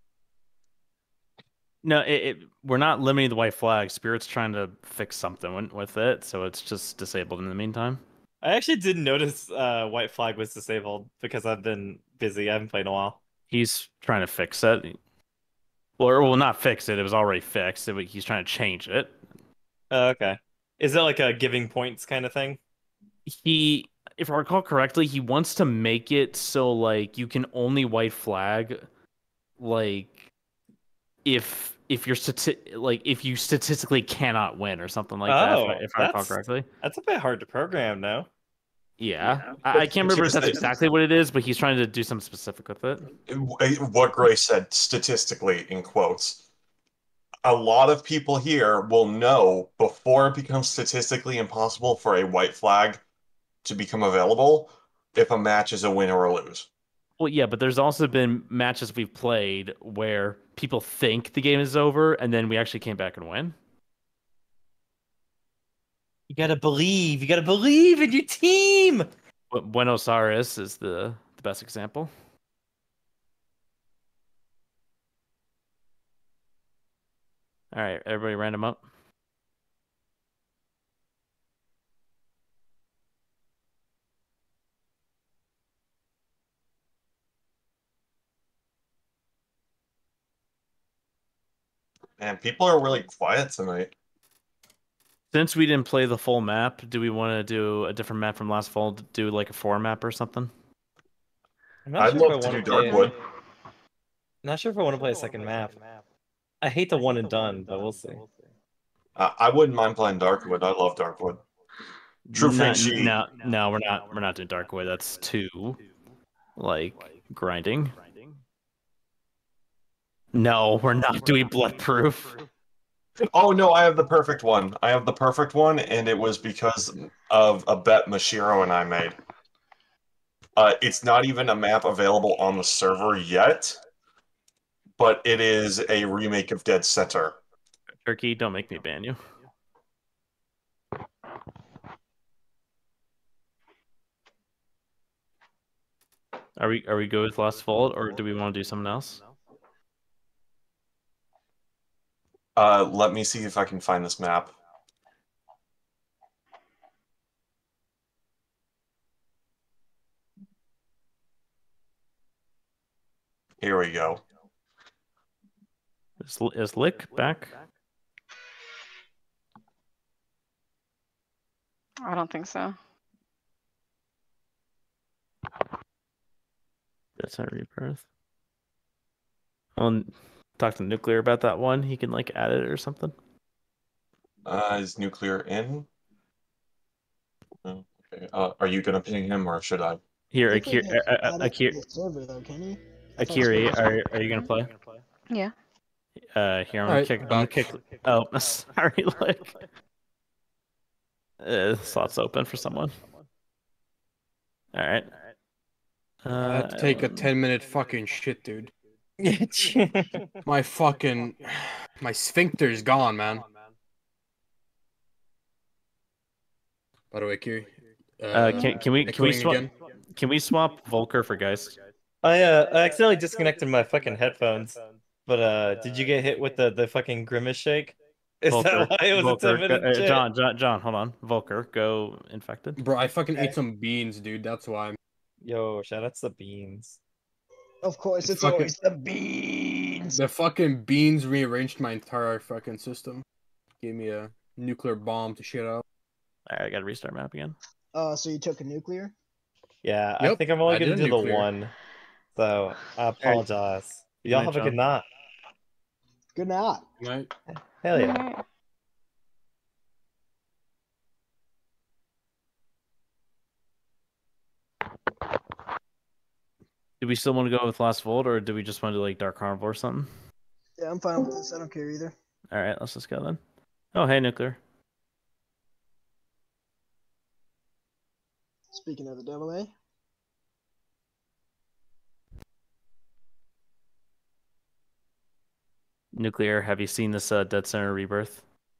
No, we're not limiting the white flag. Spirit's trying to fix something with it, so it's just disabled in the meantime. I actually didn't notice white flag was disabled because I've been busy. I haven't played in a while. He's trying to fix it. Well, not fix it. It was already fixed. He's trying to change it. Oh, okay. Is it like a giving points kind of thing? He, if I recall correctly, he wants to make it so like you can only white flag like if you're like if you statistically cannot win or something like that. Oh, If I recall correctly. that's a bit hard to program now. Yeah, I can't remember if that's exactly what it is, but he's trying to do something specific with it. What Gray said, statistically, in quotes. A lot of people here will know before it becomes statistically impossible for a white flag to become available if a match is a win or a lose. Well, yeah, but there's also been matches we've played where people think the game is over, and then we actually came back and win. You gotta believe. You gotta believe in your team. But Buenos Aires is the best example. All right, everybody random up. And people are really quiet tonight. Since we didn't play the full map, do we want to do a different map from last fall? Do like a 4 map or something? I'd love to do Darkwood. Not sure if I want to play a second map. I hate the one and done, but we'll see. I wouldn't mind playing Darkwood. I love Darkwood. True Frenchie. No, we're not. We're not doing Darkwood. That's too like grinding. No, we're not doing Bloodproof. Oh no, I have the perfect one. I have the perfect one, and it was because of a bet Mashiro and I made. It's not even a map available on the server yet, but it is a remake of Dead Center. Turkey, don't make me ban you. Are we good with Last Vault, or do we want to do something else? Let me see if I can find this map. Here we go. Is Lick back? I don't think so. That's not Rebirth. I'll talk to Nuclear about that one. He can like add it or something. Is Nuclear in? Okay. Are you gonna ping him or should I? Here, Akiri, are you gonna play? Yeah. Here, I'm gonna kick. Oh, sorry, Lick. Slot's open for someone. All right. I had to take a 10-minute fucking shit, dude. My sphincter's gone, man. By the way, Kiri. Can we swap Volker for Geist? I accidentally disconnected my fucking headphones. But did you get hit with the fucking grimace shake? Is that why it was a 10-minute shit? John, hold on. Volker, go infected. Bro, I fucking ate some beans, dude. That's why. Yo, shout out to the beans. Of course, it's always the beans. The fucking beans rearranged my entire fucking system. Gave me a nuclear bomb to shit out. Alright, I gotta restart map again. So you took a nuclear? Yeah, Yep, I think I'm only gonna do the nuclear. one. So I apologize. Y'all have a good night. Good night. Right? Hell yeah. Do we still want to go with Last Vault, or do we just want to do like Dark Carnivore or something? Yeah, I'm fine with this. I don't care either. Alright, let's just go then. Oh, hey, Nuclear. Speaking of the devil, eh? Nuclear, have you seen this Dead Center Rebirth?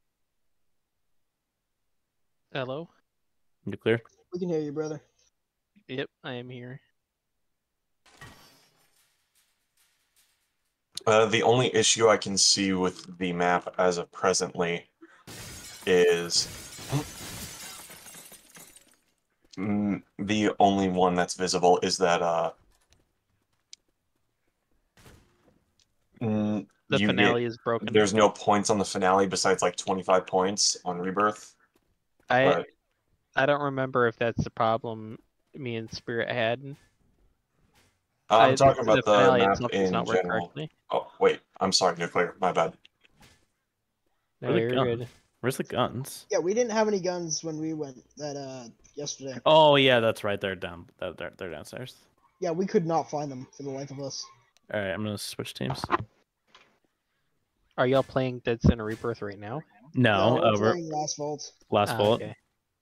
Hello? Nuclear? We can hear you, brother. Yep, I am here. The only issue I can see with the map as of presently is the only one that's visible is that The you finale get, is broken. there's no points on the finale besides like 25 points on Rebirth. I don't remember if that's the problem me and Spirit had. I'm talking about the finale map itself does in not work general. correctly. Oh, wait. I'm sorry, Nuclear. My bad. No, Where are the you're guns? good. Where's the guns? Yeah, we didn't have any guns when we went that yesterday. Oh yeah, that's right. They're down. They're downstairs. Yeah, we could not find them for the life of us. All right, I'm gonna switch teams. Are y'all playing Dead Center Rebirth right now? No, we're over playing Last Vault. last bullet. Okay.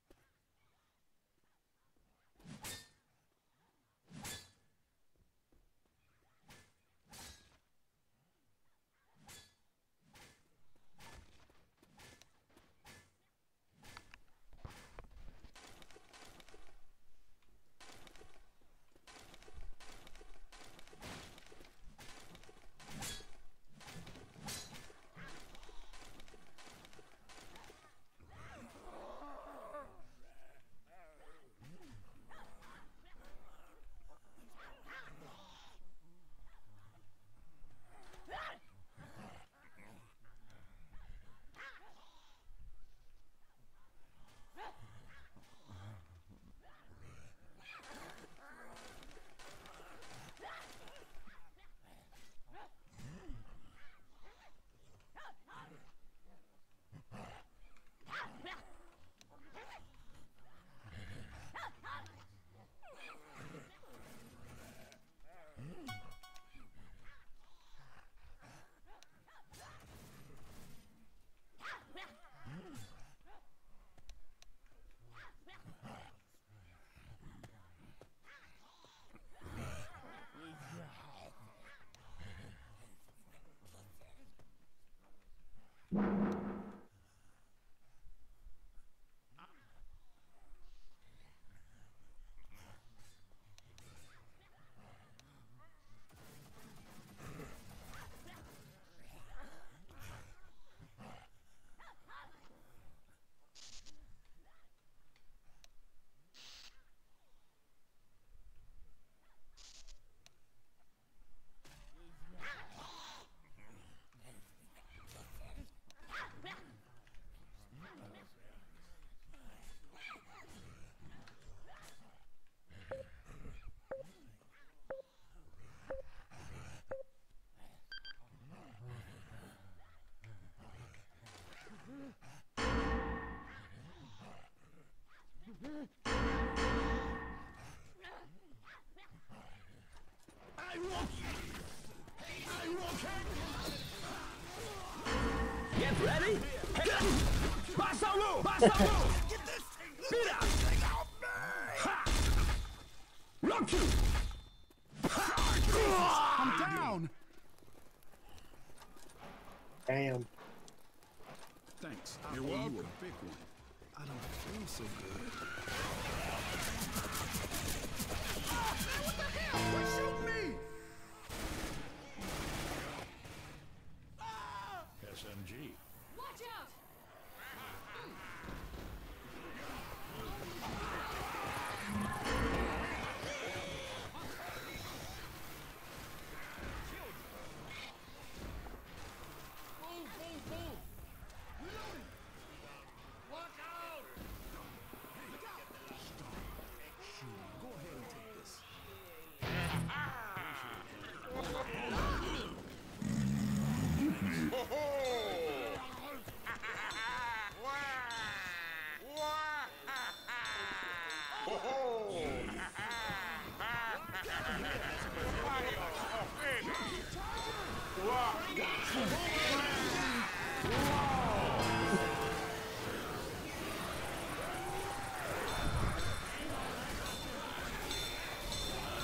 Get ready. Passa a mão. Get this thing off me. Ha. Rock you. I'm down. Damn. Thanks. You're welcome. A big one. I don't feel so good. What the hell? Quit shooting me! SMG. Watch out! Go ahead and take this.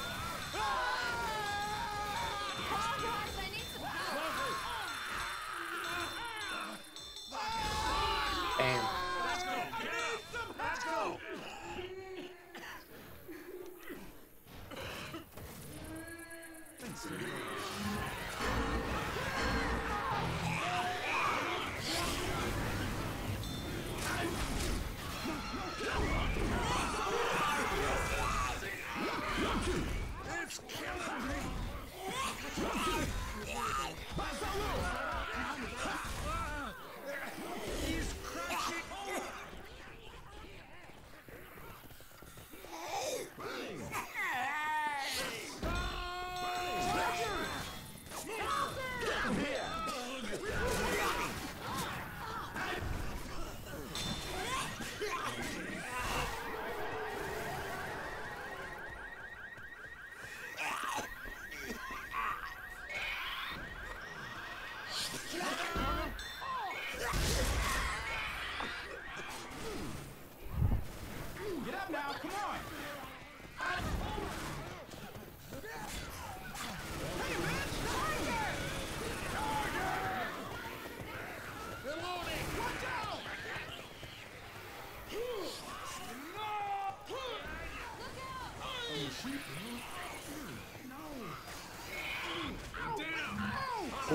Guys, I need some help.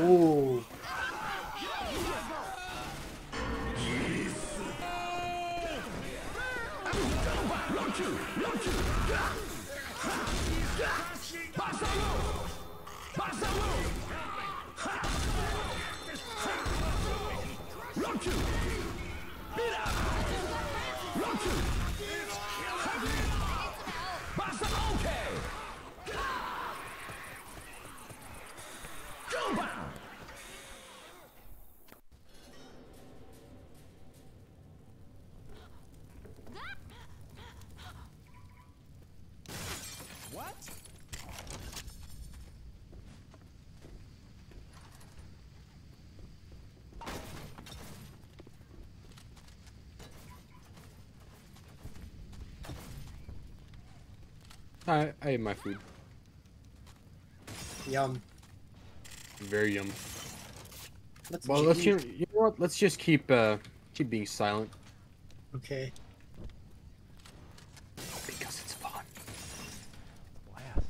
Ooh. What? I ate my food. Yum. Very yum. Let's Well, you know what? Let's just keep being silent. Okay. Because it's fun. Blast.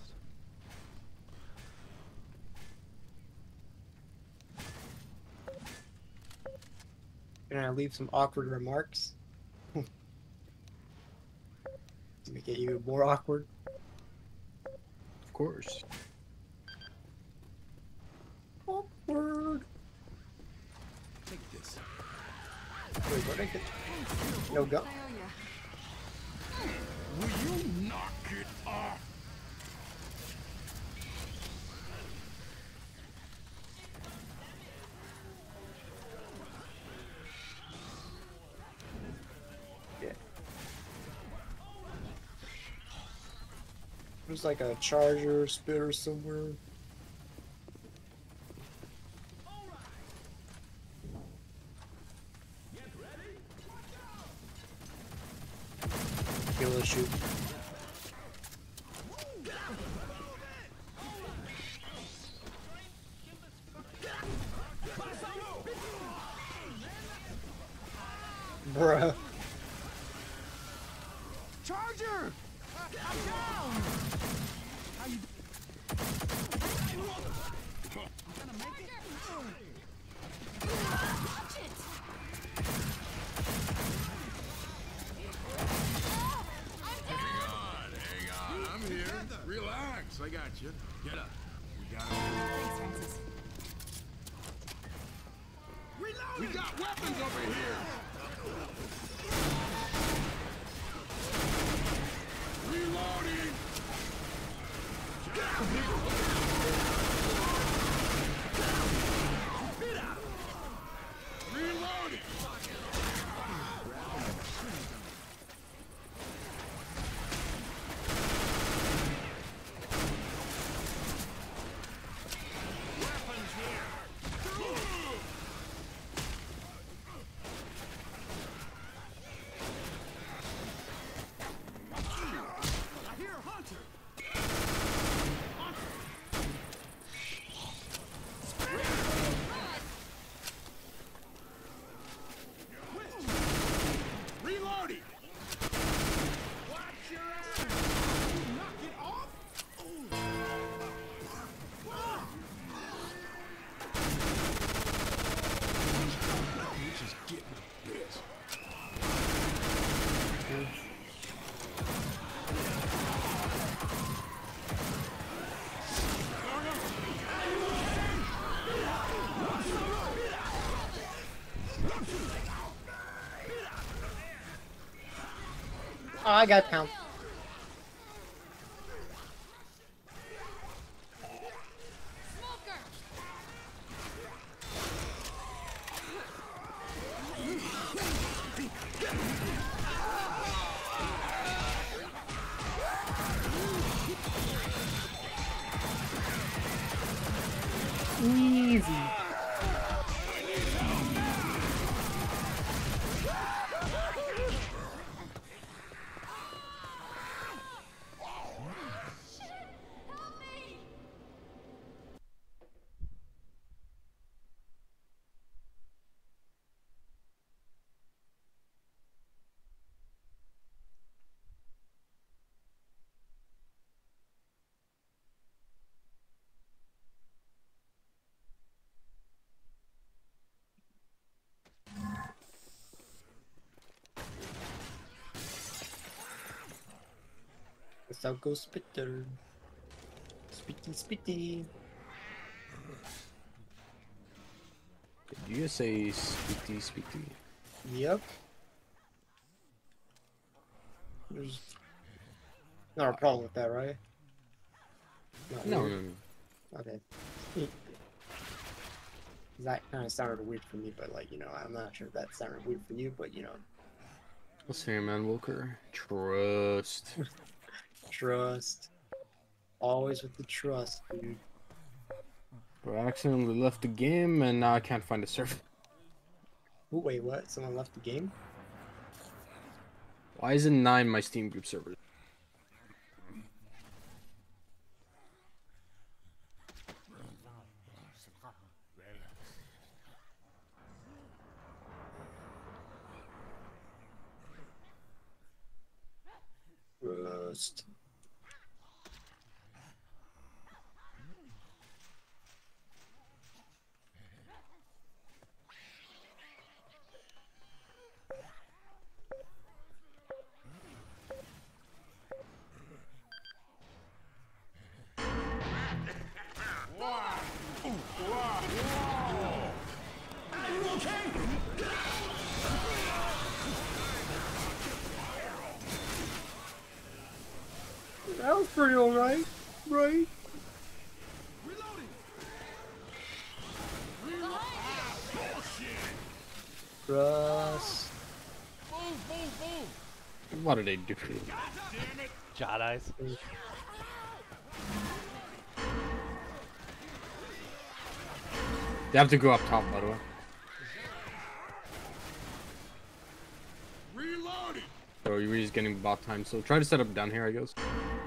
Gonna leave some awkward remarks. To make it even more awkward. Of course. Awkward. Take this. Wait, what did I get? No go. Will you knock it off? Yeah. There's like a charger spitter somewhere. Kill a shoot. Bruh. Charger! I'm down! How you gonna make it? Watch it! Hang on, I'm here. Relax, I got you. Get up. We got Thanks, Francis. We got weapons over here. Reloading. Reloading. Weapons here. I hear a hunter! Reloading. Watch your ass! Knock it off! You just get my bitch. Oh, I got pound. Easy. Let's all go spitter. Spitty, spitty. Did you just say speedy, speedy? Yep. There's not a problem with that, right? Not No, weird? no, no. Okay. That kind of sounded weird for me, but like, you know, I'm not sure if that sounded weird for you, but you know. Listen here, man, Wilker. Trust. Trust. Always with the trust, dude. Bro, I accidentally left the game and now I can't find the server. Ooh, wait, what? Someone left the game? Why is it 9 my Steam group server? Trust. That was pretty alright, right? Trust. What did they do? Jot eyes. They have to go up top, by the way. Reloading. So you're just getting bot time. So try to set up down here, I guess.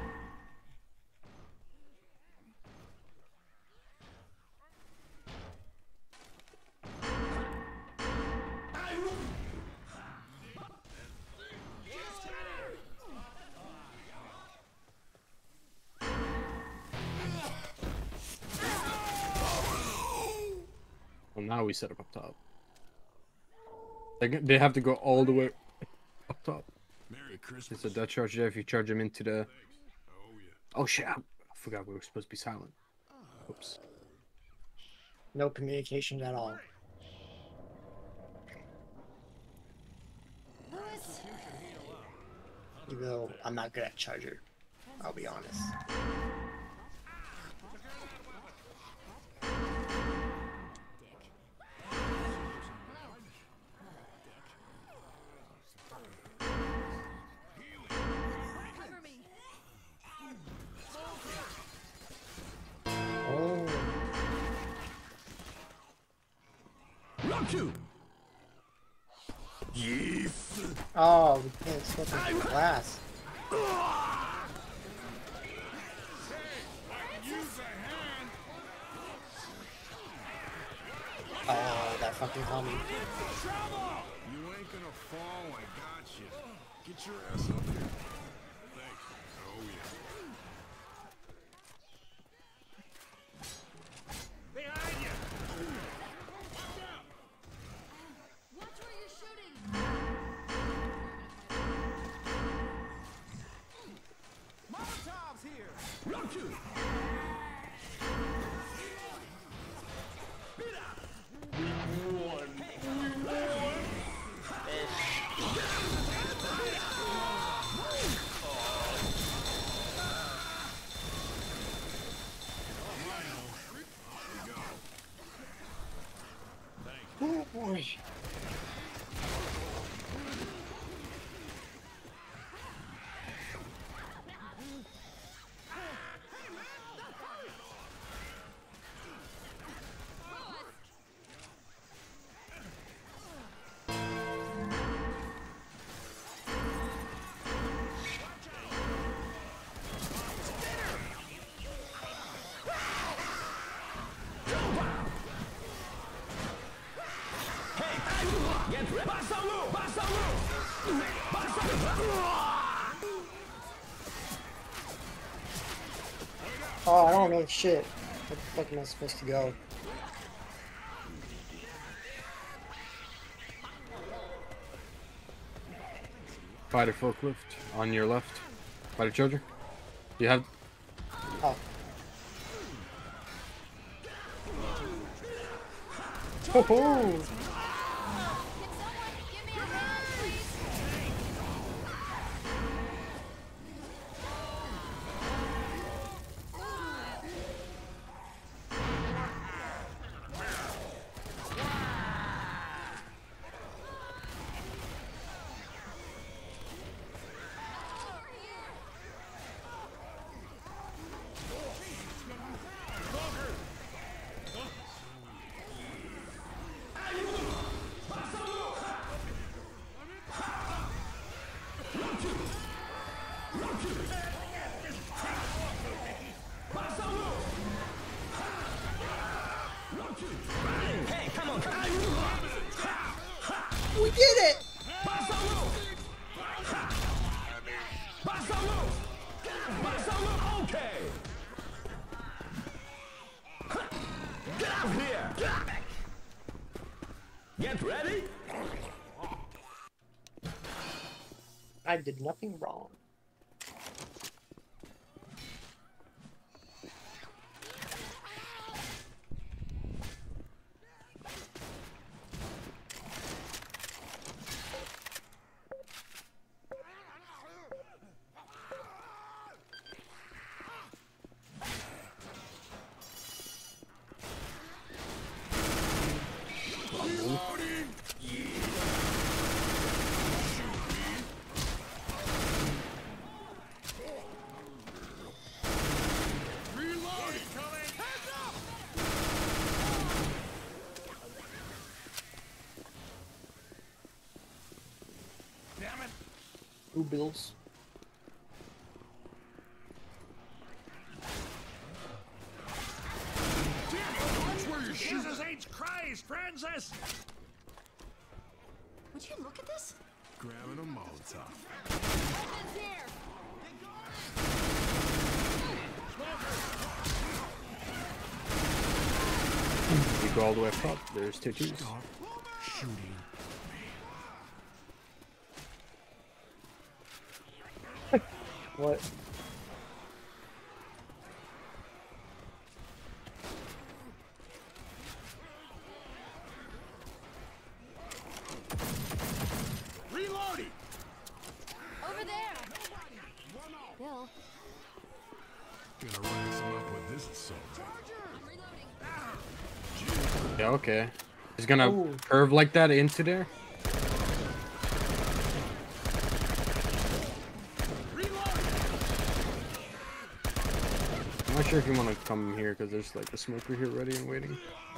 Well, now we set up top. They have to go all the way up top. Merry Christmas. It's a death charge there if you charge them into the... Oh shit, I forgot we were supposed to be silent. Oops. No communication at all. Even though I'm not good at charger, I'll be honest. Oh. Round two. Oh, we can't slip into glass. Oh, that fucking homie. You ain't gonna fall, I got you. Get your ass up here. Thanks. Oh yeah. Behind you! Watch where you're shooting. Molotov's here. Round two. Oh boy. Oh, I don't know shit. Where the fuck am I supposed to go? Fighter forklift on your left. Fighter charger. You have. Oh. Oh. Hey, come on, come on. We did it! Okay. Get out here. Get ready. I did nothing wrong. Who Bills? Watch where your Jesus H. Christ, Francis! Would you look at this? Grabbing a Molotov. Weapons here! You go all the way up top. There's two twos. Stop shooting. What? Reloading! Over there! Bill. Gonna ransom up with this assault. Yeah, okay. He's gonna Ooh. curve like that into there. I'm not sure if you want to come here because there's like a smoker here ready and waiting.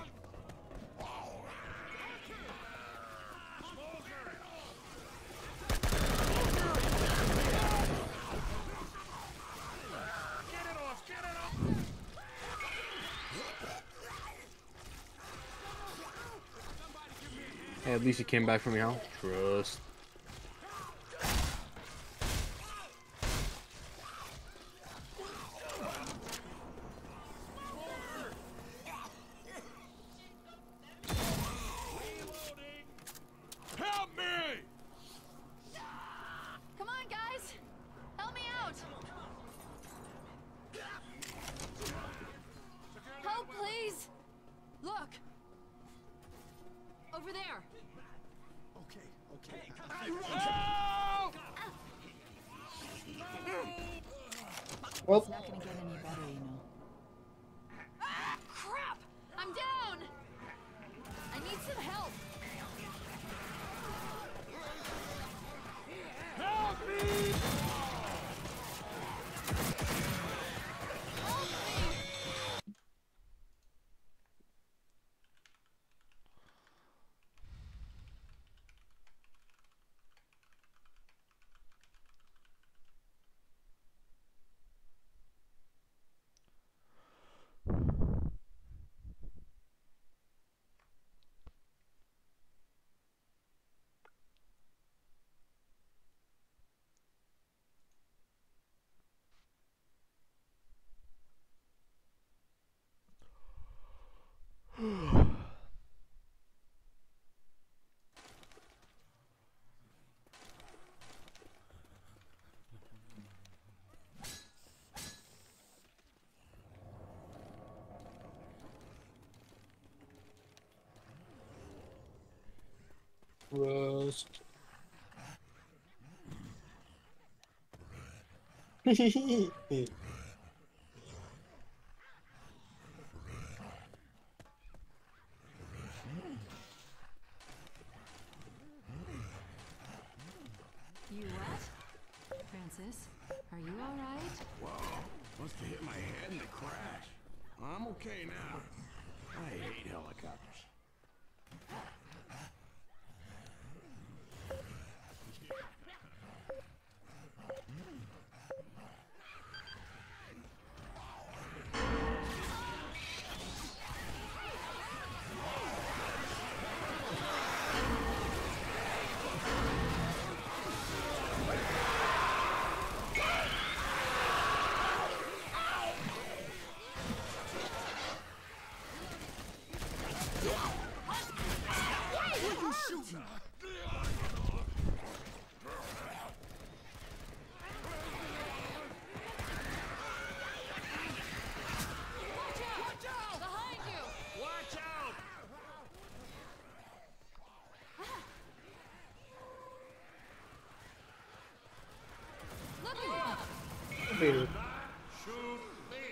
Hey, at least you came back from your house. Trust. Help me! Come on, guys! Help me out! Help, please! Look! Over there! Okay. Well, It's not gonna get any better, you know. Ah, crap! I'm down! I need some help! Help me! Rust. You what? Francis, are you alright? Whoa, must have hit my head in the crash. I'm okay now. I hate helicopters. Wait. Shoot me!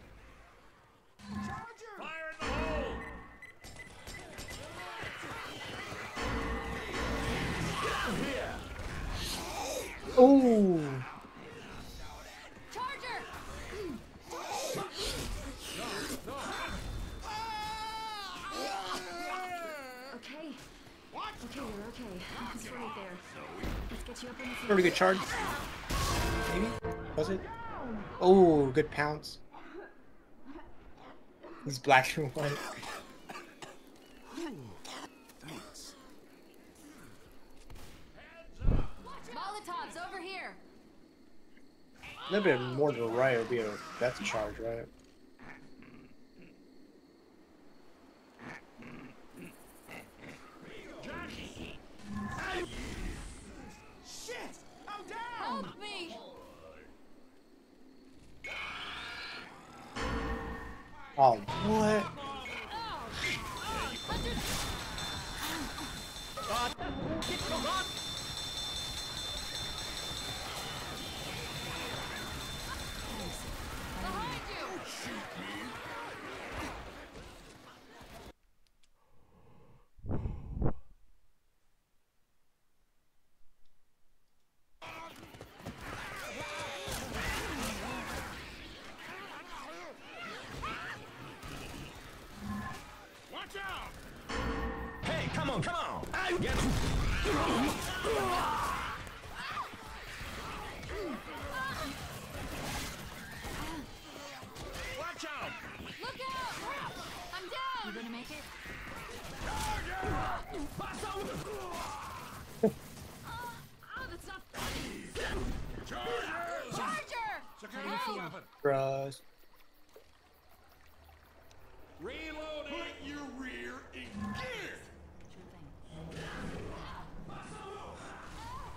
Fire in the hole! Oh. Charger! Okay. Okay, you're okay. It's right there. Let's get you up on the Pretty good charge. Maybe? Was it? Oh, good pounce. He's black and white. Molotovs over here. A little bit more to the right would be a death charge, right? Shit! I'm down! Help me! Oh, what? Behind you! Watch out! Hey, come on, come on! Get Watch out! Look out! I'm down! You gonna make it? Oh, that's not funny! Charger! How do you feel? Rust. Reload! Put your rear in gear!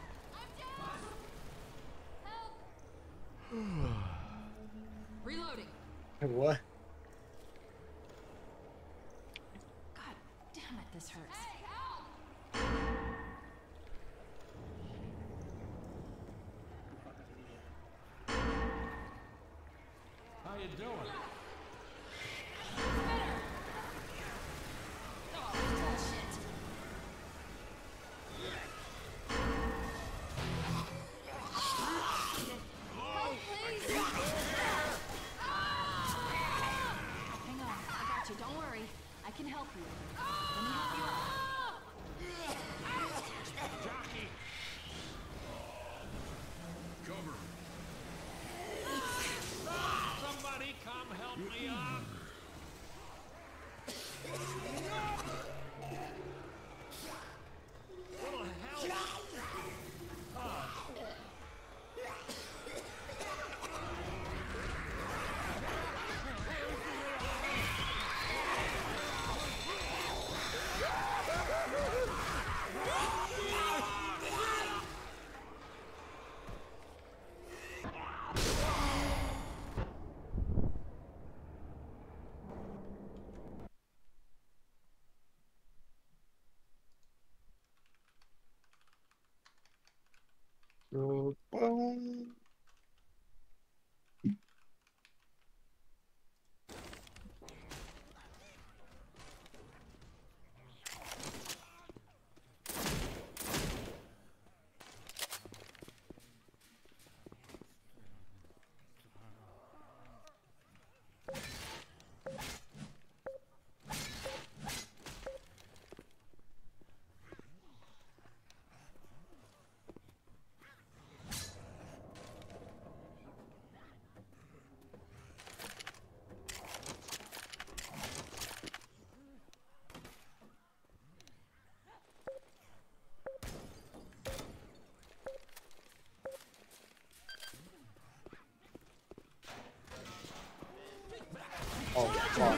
Oh, fuck.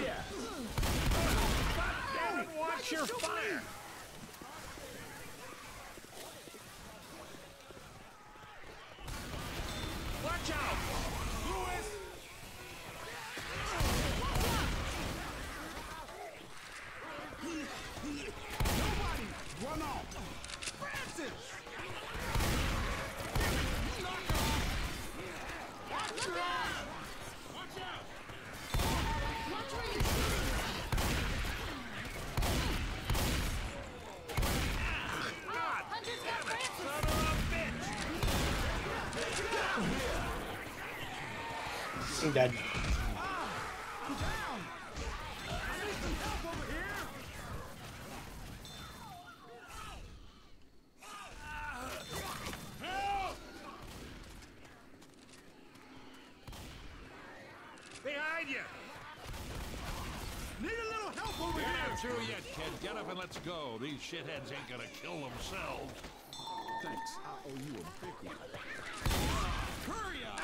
Damn it, watch your fire! Watch out! Lewis! Nobody! Run off! Francis! Watch out! Watch out! Watch where you're shooting! Hunter's got Francis! Son of a bitch! I'm dead. Behind you! Need a little help over here! You're not through yet, kid. Get up and let's go. These shitheads ain't gonna kill themselves. Thanks. I owe you a big one. Hurry up!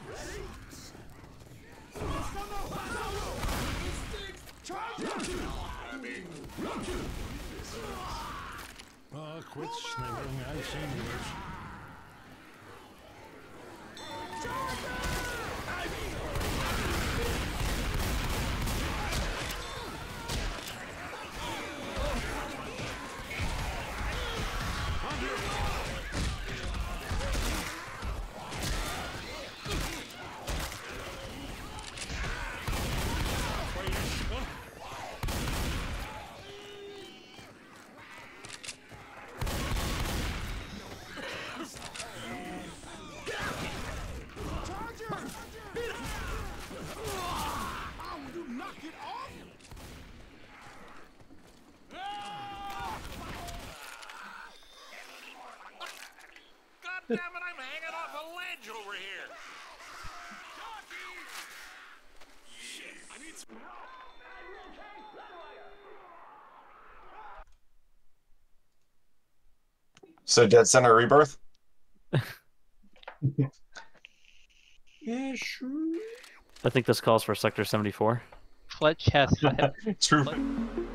Oh, quit sniveling. I've seen yours. God damn it, I'm hanging off a ledge over here! Shit, I need some help! So Dead Center Rebirth? Yeah, sure. I think this calls for Sector 74. Fletch has to have. True.